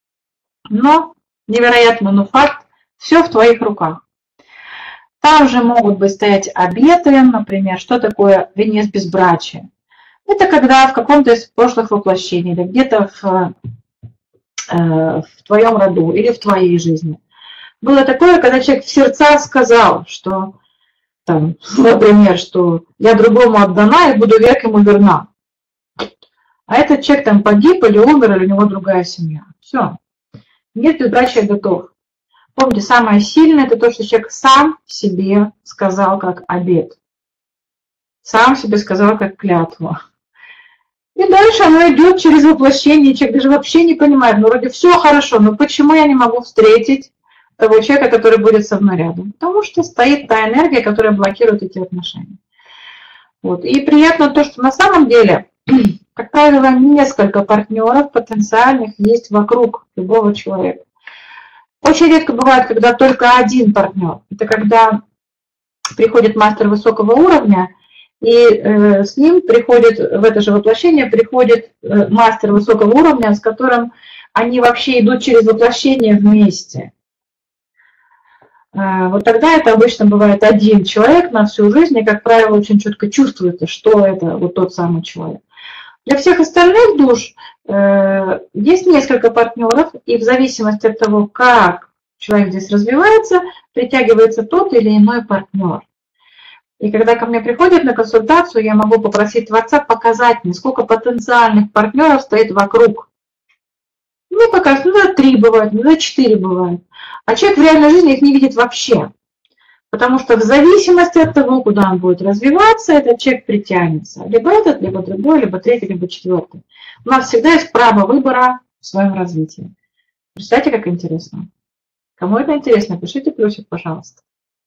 S1: но невероятно, но факт, все в твоих руках. Там же могут быть стоять обеты, например, что такое венец безбрачия. Это когда в каком-то из прошлых воплощений, или где-то в твоем роду, или в твоей жизни. Было такое, когда человек в сердца сказал, что, там, например, что я другому отдана и буду век ему верна. А этот человек там погиб или умер, или у него другая семья. Все. Венец безбрачия готов. Помните, самое сильное – это то, что человек сам себе сказал как обет. Сам себе сказал как клятву. И дальше оно идет через воплощение. Человек даже вообще не понимает, ну вроде все хорошо, но почему я не могу встретить того человека, который будет со мной рядом? Потому что стоит та энергия, которая блокирует эти отношения. Вот. И приятно то, что на самом деле, как правило, несколько партнеров потенциальных есть вокруг любого человека. Очень редко бывает, когда только один партнер. Это когда приходит мастер высокого уровня, и с ним приходит, в это же воплощение приходит мастер высокого уровня, с которым они вообще идут через воплощение вместе. Вот тогда это обычно бывает один человек на всю жизнь, и, как правило, очень четко чувствуется, что это вот тот самый человек. Для всех остальных душ есть несколько партнеров, и в зависимости от того, как человек здесь развивается, притягивается тот или иной партнер. И когда ко мне приходят на консультацию, я могу попросить Творца показать мне, сколько потенциальных партнеров стоит вокруг. Мне показывают, ну, 3 бывает, ну, 4 бывает. А человек в реальной жизни их не видит вообще. Потому что в зависимости от того, куда он будет развиваться, этот человек притянется. Либо этот, либо другой, либо третий, либо четвертый. У нас всегда есть право выбора в своем развитии. Представьте, как интересно. Кому это интересно, пишите плюсик, пожалуйста.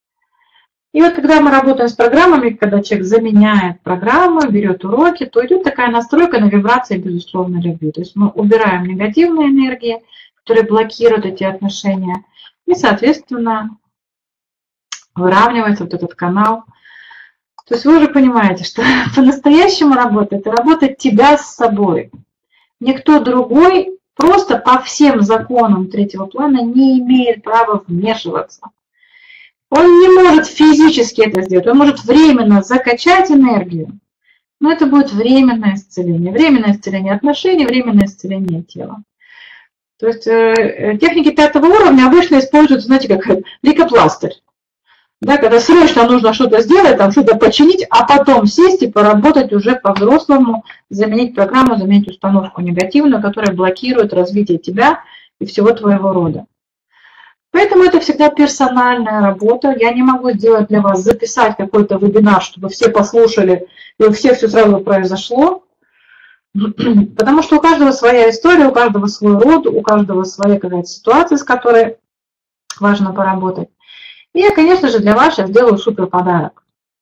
S1: И вот когда мы работаем с программами, когда человек заменяет программу, берет уроки, то идет такая настройка на вибрации безусловной любви. То есть мы убираем негативные энергии, которые блокируют эти отношения, и, соответственно, выравнивается вот этот канал. То есть вы уже понимаете, что по-настоящему работает, это работает тебя с собой. Никто другой просто по всем законам третьего плана не имеет права вмешиваться. Он не может физически это сделать, он может временно закачать энергию, но это будет временное исцеление отношений, временное исцеление тела. То есть техники 5-го уровня обычно используются, знаете, как лейкопластырь. Да, когда срочно нужно что-то сделать, там что-то починить, а потом сесть и поработать уже по-взрослому, заменить программу, заменить установку негативную, которая блокирует развитие тебя и всего твоего рода. Поэтому это всегда персональная работа. Я не могу сделать для вас, записать какой-то вебинар, чтобы все послушали, и у всех все сразу произошло. Потому что у каждого своя история, у каждого свой род, у каждого своя какая-то ситуация, с которой важно поработать. И я, конечно же, для вас сейчас сделаю супер подарок.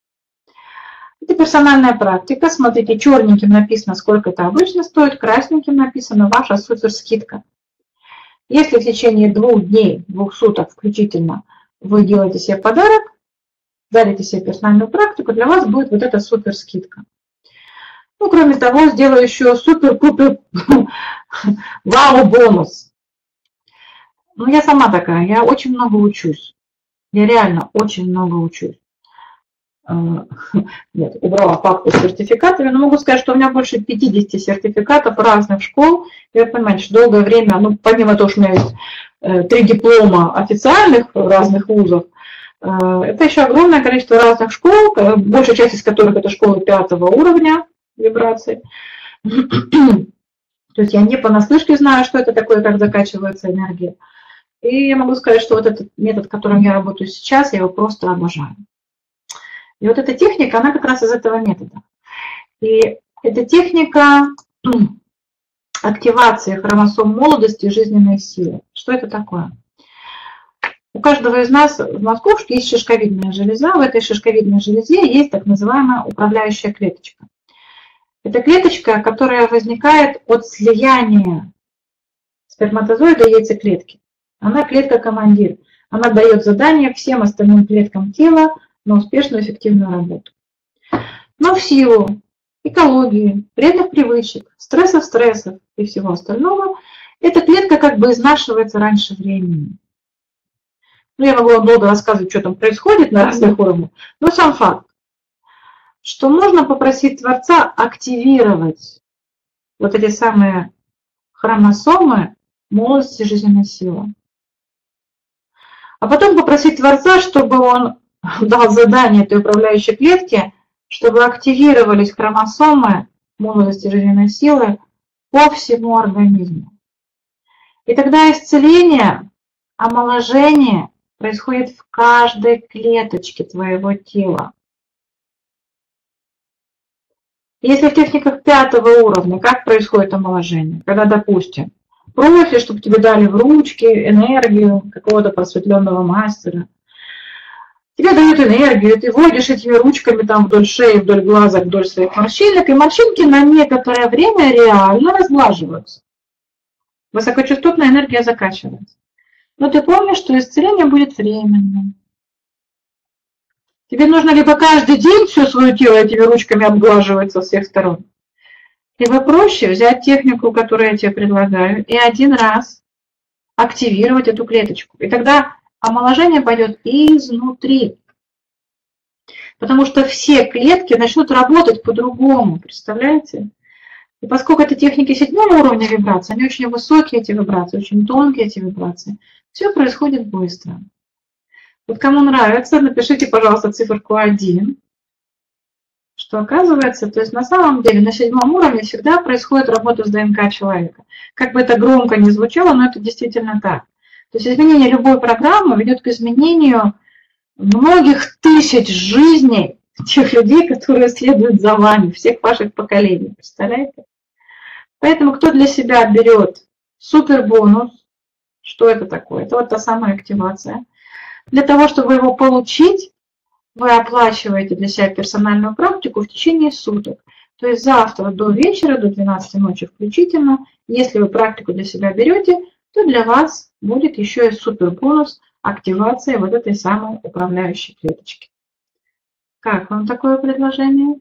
S1: Это персональная практика. Смотрите, черненьким написано, сколько это обычно стоит, красненьким написано ваша супер скидка. Если в течение 2 дней, 2 суток включительно, вы делаете себе подарок, дарите себе персональную практику, для вас будет вот эта супер скидка. Ну, кроме того, сделаю еще супер-пупер вау-бонус. Ну, я сама такая, я очень много учусь. Я реально очень много учусь. Нет, убрала папку с сертификатами, но могу сказать, что у меня больше 50 сертификатов разных школ. И вы понимаете, что долгое время, ну, помимо того, что у меня есть 3 диплома официальных разных вузов, это еще огромное количество разных школ, большая часть из которых это школы 5-го уровня вибраций. То есть я не понаслышке знаю, что это такое, как закачивается энергия. И я могу сказать, что вот этот метод, которым я работаю сейчас, я его просто обожаю. И вот эта техника, она как раз из этого метода. И это техника активации хромосом молодости и жизненной силы. Что это такое? У каждого из нас в мозговке есть шишковидная железа. В этой шишковидной железе есть так называемая управляющая клеточка. Это клеточка, которая возникает от слияния сперматозоида и яйцеклетки. Она клетка-командир. Она дает задание всем остальным клеткам тела на успешную эффективную работу. Но в силу экологии, вредных привычек, стрессов и всего остального, эта клетка как бы изнашивается раньше времени. Ну, я могу вам долго рассказывать, что там происходит на разных уровнях, но сам факт, что можно попросить Творца активировать вот эти самые хромосомы молодости и жизненной силы. А потом попросить Творца, чтобы он дал задание этой управляющей клетке, чтобы активировались хромосомы молодости и жизненной силы по всему организму. И тогда исцеление, омоложение происходит в каждой клеточке твоего тела. Если в техниках 5-го уровня, как происходит омоложение? Когда, допустим, просишь, чтобы тебе дали в ручки энергию какого-то просветленного мастера. Тебе дают энергию, ты водишь этими ручками там вдоль шеи, вдоль глаза, вдоль своих морщинок, и морщинки на некоторое время реально разглаживаются. Высокочастотная энергия закачивается. Но ты помнишь, что исцеление будет временным. Тебе нужно либо каждый день все свое тело этими ручками обглаживать со всех сторон, либо проще взять технику, которую я тебе предлагаю, и один раз активировать эту клеточку. И тогда омоложение пойдет изнутри. Потому что все клетки начнут работать по-другому, представляете? И поскольку это техники 7-го уровня вибраций, они очень высокие, эти вибрации, очень тонкие эти вибрации, все происходит быстро. Вот кому нравится, напишите, пожалуйста, циферку 1, что оказывается, то есть на самом деле на 7-м уровне всегда происходит работа с ДНК человека. Как бы это громко не звучало, но это действительно так. То есть изменение любой программы ведет к изменению многих тысяч жизней тех людей, которые следуют за вами, всех ваших поколений, представляете? Поэтому кто для себя берет супербонус, что это такое? Это вот та самая активация. Для того, чтобы его получить, вы оплачиваете для себя персональную практику в течение суток. То есть завтра до вечера, до 12 ночи включительно, если вы практику для себя берете, то для вас будет еще и супербонус активации вот этой самой управляющей клеточки. Как вам такое предложение?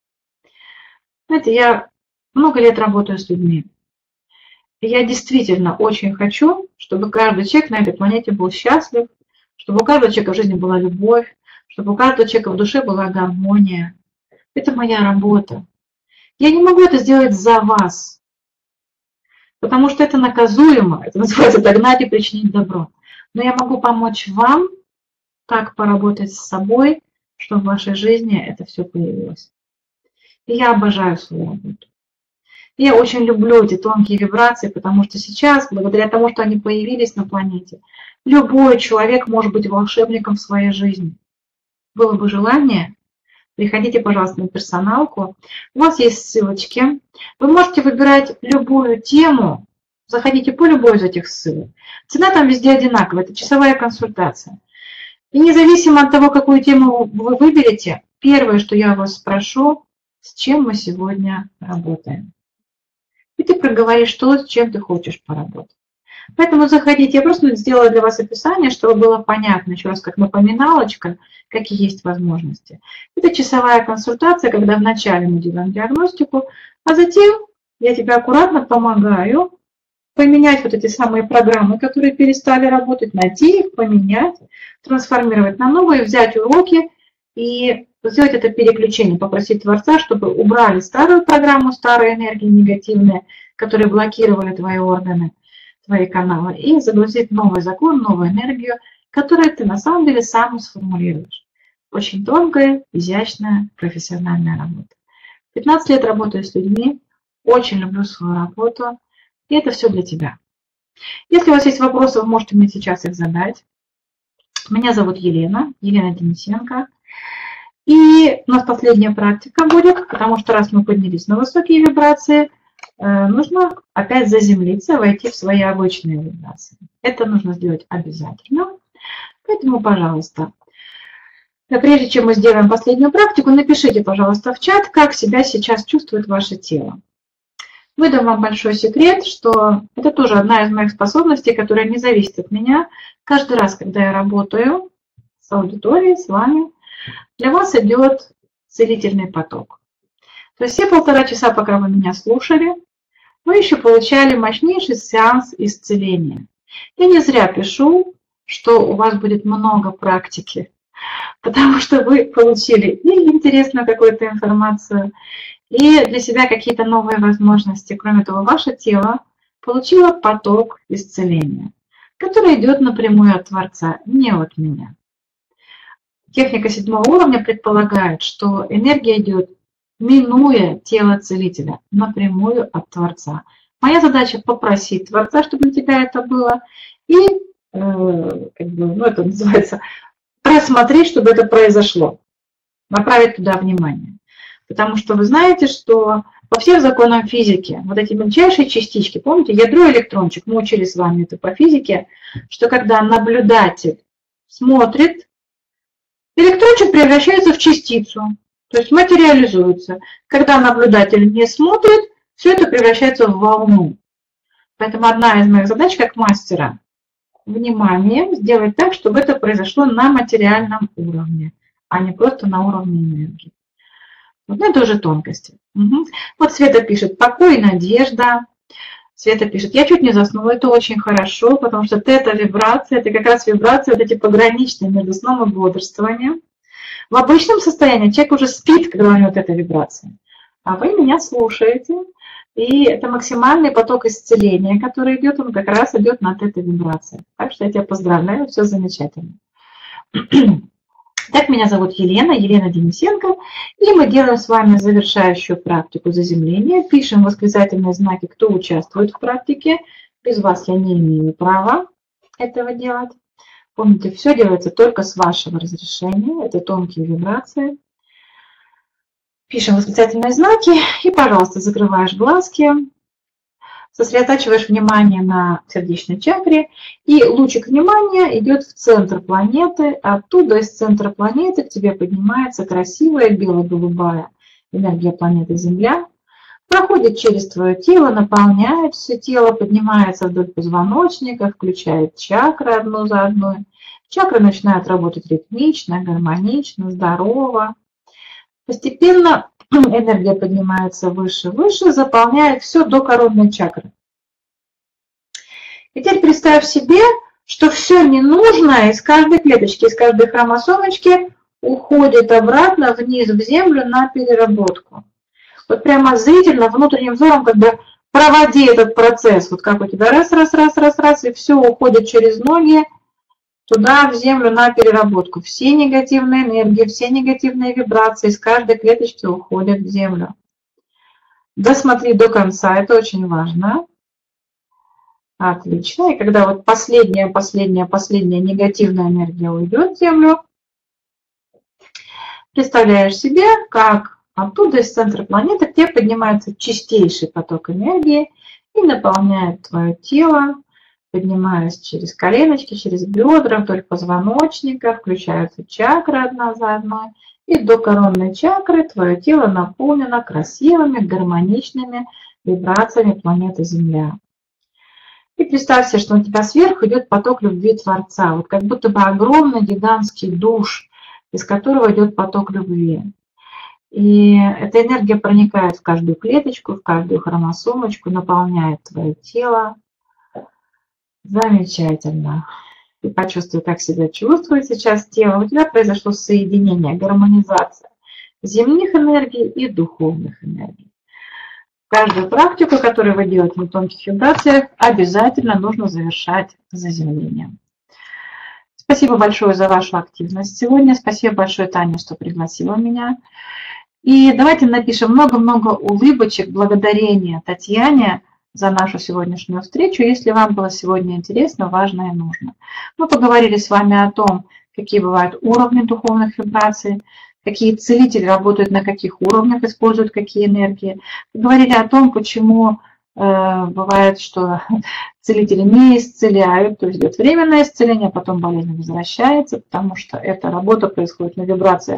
S1: Знаете, я много лет работаю с людьми. И я действительно очень хочу, чтобы каждый человек на этой планете был счастлив, чтобы у каждого человека в жизни была любовь, чтобы у каждого человека в душе была гармония. Это моя работа. Я не могу это сделать за вас, потому что это наказуемо, это называется догнать и причинить добро. Но я могу помочь вам так поработать с собой, чтобы в вашей жизни это все появилось. И я обожаю свою работу. Я очень люблю эти тонкие вибрации, потому что сейчас, благодаря тому, что они появились на планете, любой человек может быть волшебником в своей жизни. Было бы желание, приходите, пожалуйста, на персоналку. У вас есть ссылочки. Вы можете выбирать любую тему, заходите по любой из этих ссылок. Цена там везде одинаковая, это часовая консультация. И независимо от того, какую тему вы выберете, первое, что я вас спрошу, с чем мы сегодня работаем. И ты проговоришь то, с чем ты хочешь поработать. Поэтому заходите. Я просто сделала для вас описание, чтобы было понятно, еще раз как напоминалочка, какие есть возможности. Это часовая консультация, когда вначале мы делаем диагностику, а затем я тебе аккуратно помогаю поменять вот эти самые программы, которые перестали работать, найти их, поменять, трансформировать на новые, взять уроки и сделать это переключение, попросить Творца, чтобы убрали старую программу, старые энергии негативные, которые блокировали твои органы, твои каналы, и загрузить новый закон, новую энергию, которую ты на самом деле сам сформулируешь. Очень тонкая, изящная, профессиональная работа. 15 лет работаю с людьми, очень люблю свою работу, и это все для тебя. Если у вас есть вопросы, вы можете мне сейчас их задать. Меня зовут Елена Денисенко. И у нас последняя практика будет, потому что раз мы поднялись на высокие вибрации, нужно опять заземлиться, войти в свои обычные вибрации. Это нужно сделать обязательно. Поэтому, пожалуйста, прежде чем мы сделаем последнюю практику, напишите, пожалуйста, в чат, как себя сейчас чувствует ваше тело. Выдам вам большой секрет, что это тоже одна из моих способностей, которая не зависит от меня. Каждый раз, когда я работаю с аудиторией, с вами, для вас идет целительный поток. То есть все 1,5 часа, пока вы меня слушали, вы еще получали мощнейший сеанс исцеления. Я не зря пишу, что у вас будет много практики, потому что вы получили и интересную какую-то информацию, и для себя какие-то новые возможности. Кроме того, ваше тело получило поток исцеления, который идет напрямую от Творца, не от меня. Техника 7-го уровня предполагает, что энергия идет, минуя тело целителя, напрямую от Творца. Моя задача попросить Творца, чтобы у тебя это было, и это называется просмотреть, чтобы это произошло, направить туда внимание. Потому что вы знаете, что по всем законам физики, вот эти мельчайшие частички, помните, ядро и электрончик, мы учили с вами это по физике, что когда наблюдатель смотрит, электрончик превращается в частицу, то есть материализуется. Когда наблюдатель не смотрит, все это превращается в волну. Поэтому одна из моих задач как мастера – вниманием сделать так, чтобы это произошло на материальном уровне, а не просто на уровне энергии. Вот это уже тонкости. Угу. Вот Света пишет: покой и надежда. Света пишет, я чуть не заснула, это очень хорошо, потому что тета-вибрация, это как раз вибрации вот эти пограничные между сном и бодрствованием. В обычном состоянии человек уже спит, когда у него вот эта вибрация. А вы меня слушаете, и это максимальный поток исцеления, который идет, он как раз идет на тета-вибрации. Так что я тебя поздравляю, все замечательно. Так, меня зовут Елена Денисенко, и мы делаем с вами завершающую практику заземления. Пишем восклицательные знаки, кто участвует в практике. Без вас я не имею права этого делать. Помните, все делается только с вашего разрешения. Это тонкие вибрации. Пишем восклицательные знаки и, пожалуйста, закрываешь глазки. Сосредотачиваешь внимание на сердечной чакре, и лучик внимания идет в центр планеты. Оттуда, из центра планеты, к тебе поднимается красивая бело-голубая энергия планеты Земля, проходит через твое тело, наполняет все тело, поднимается вдоль позвоночника, включает чакры одну за одной. Чакры начинают работать ритмично, гармонично, здорово. Постепенно энергия поднимается выше, выше, заполняет все до коронной чакры. И теперь представь себе, что все ненужное из каждой клеточки, из каждой хромосомочки уходит обратно вниз в землю на переработку. Вот прямо зрительно, внутренним взором как бы проводи этот процесс. Вот как у тебя раз, и все уходит через ноги туда, в землю, на переработку. Все негативные энергии, все негативные вибрации из каждой клеточки уходят в землю. Досмотри до конца, это очень важно. Отлично. И когда вот последняя негативная энергия уйдет в землю, представляешь себе, как оттуда, из центра планеты, к тебе поднимается чистейший поток энергии и наполняет твое тело, поднимаясь через коленочки, через бедра, вдоль позвоночника, включаются чакры одна за одной. И до коронной чакры твое тело наполнено красивыми, гармоничными вибрациями планеты Земля. И представь себе, что у тебя сверху идет поток любви Творца, вот как будто бы огромный гигантский душ, из которого идет поток любви. И эта энергия проникает в каждую клеточку, в каждую хромосомочку, наполняет твое тело. Замечательно. И почувствуй, как себя чувствует сейчас тело. У тебя произошло соединение, гармонизация земных энергий и духовных энергий. Каждую практику, которую вы делаете на тонких вибрациях, обязательно нужно завершать заземлением. Спасибо большое за вашу активность сегодня. Спасибо большое, Таня, что пригласила меня. И давайте напишем много-много улыбочек, благодарения Татьяне за нашу сегодняшнюю встречу, если вам было сегодня интересно, важно и нужно. Мы поговорили с вами о том, какие бывают уровни духовных вибраций, какие целители работают на каких уровнях, используют какие энергии. Поговорили о том, почему бывает, что целители не исцеляют, то есть идет временное исцеление, а потом болезнь возвращается, потому что эта работа происходит на вибрациях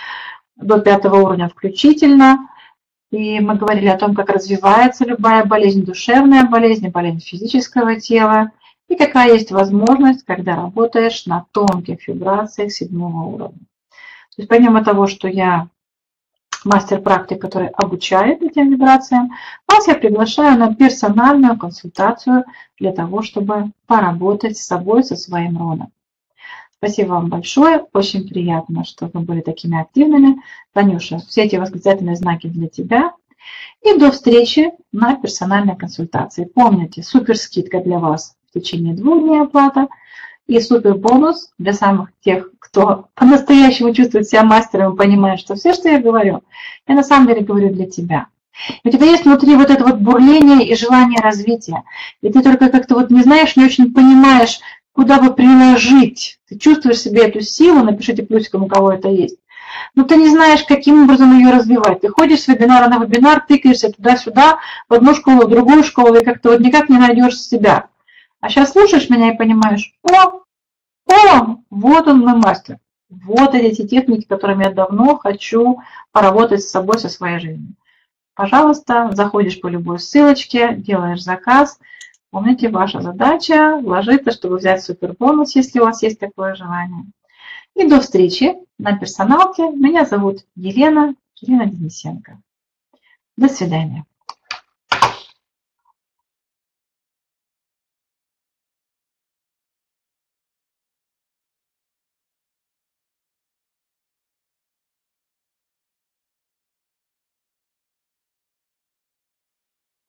S1: до 5-го уровня включительно. И мы говорили о том, как развивается любая болезнь, душевная болезнь, болезнь физического тела, и какая есть возможность, когда работаешь на тонких вибрациях 7-го уровня. То есть помимо того, что я мастер-практик, который обучает этим вибрациям, вас я приглашаю на персональную консультацию для того, чтобы поработать с собой, со своим родом. Спасибо вам большое, очень приятно, что вы были такими активными. Танюша, все эти восклицательные знаки для тебя. И до встречи на персональной консультации. Помните, супер скидка для вас в течение 2 дней оплата и супер бонус для самых тех, кто по-настоящему чувствует себя мастером и понимает, что все, что я говорю, я на самом деле говорю для тебя. У тебя есть внутри вот это вот бурление и желание развития. И ты только как-то вот не знаешь, не очень понимаешь, куда бы приложить. Ты чувствуешь в себе эту силу, напишите плюсиком, у кого это есть. Но ты не знаешь, каким образом ее развивать. Ты ходишь с вебинара на вебинар, тыкаешься туда-сюда, в одну школу, в другую школу, и как-то вот никак не найдешь себя. А сейчас слушаешь меня и понимаешь, вот он мой мастер. Вот эти техники, которыми я давно хочу поработать с собой, со своей жизнью. Пожалуйста, заходишь по любой ссылочке, делаешь заказ. Помните, ваша задача вложиться, чтобы взять супербонус, если у вас есть такое желание. И до встречи на персоналке. Меня зовут Елена Денисенко. До свидания.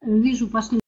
S2: Вижу, пошли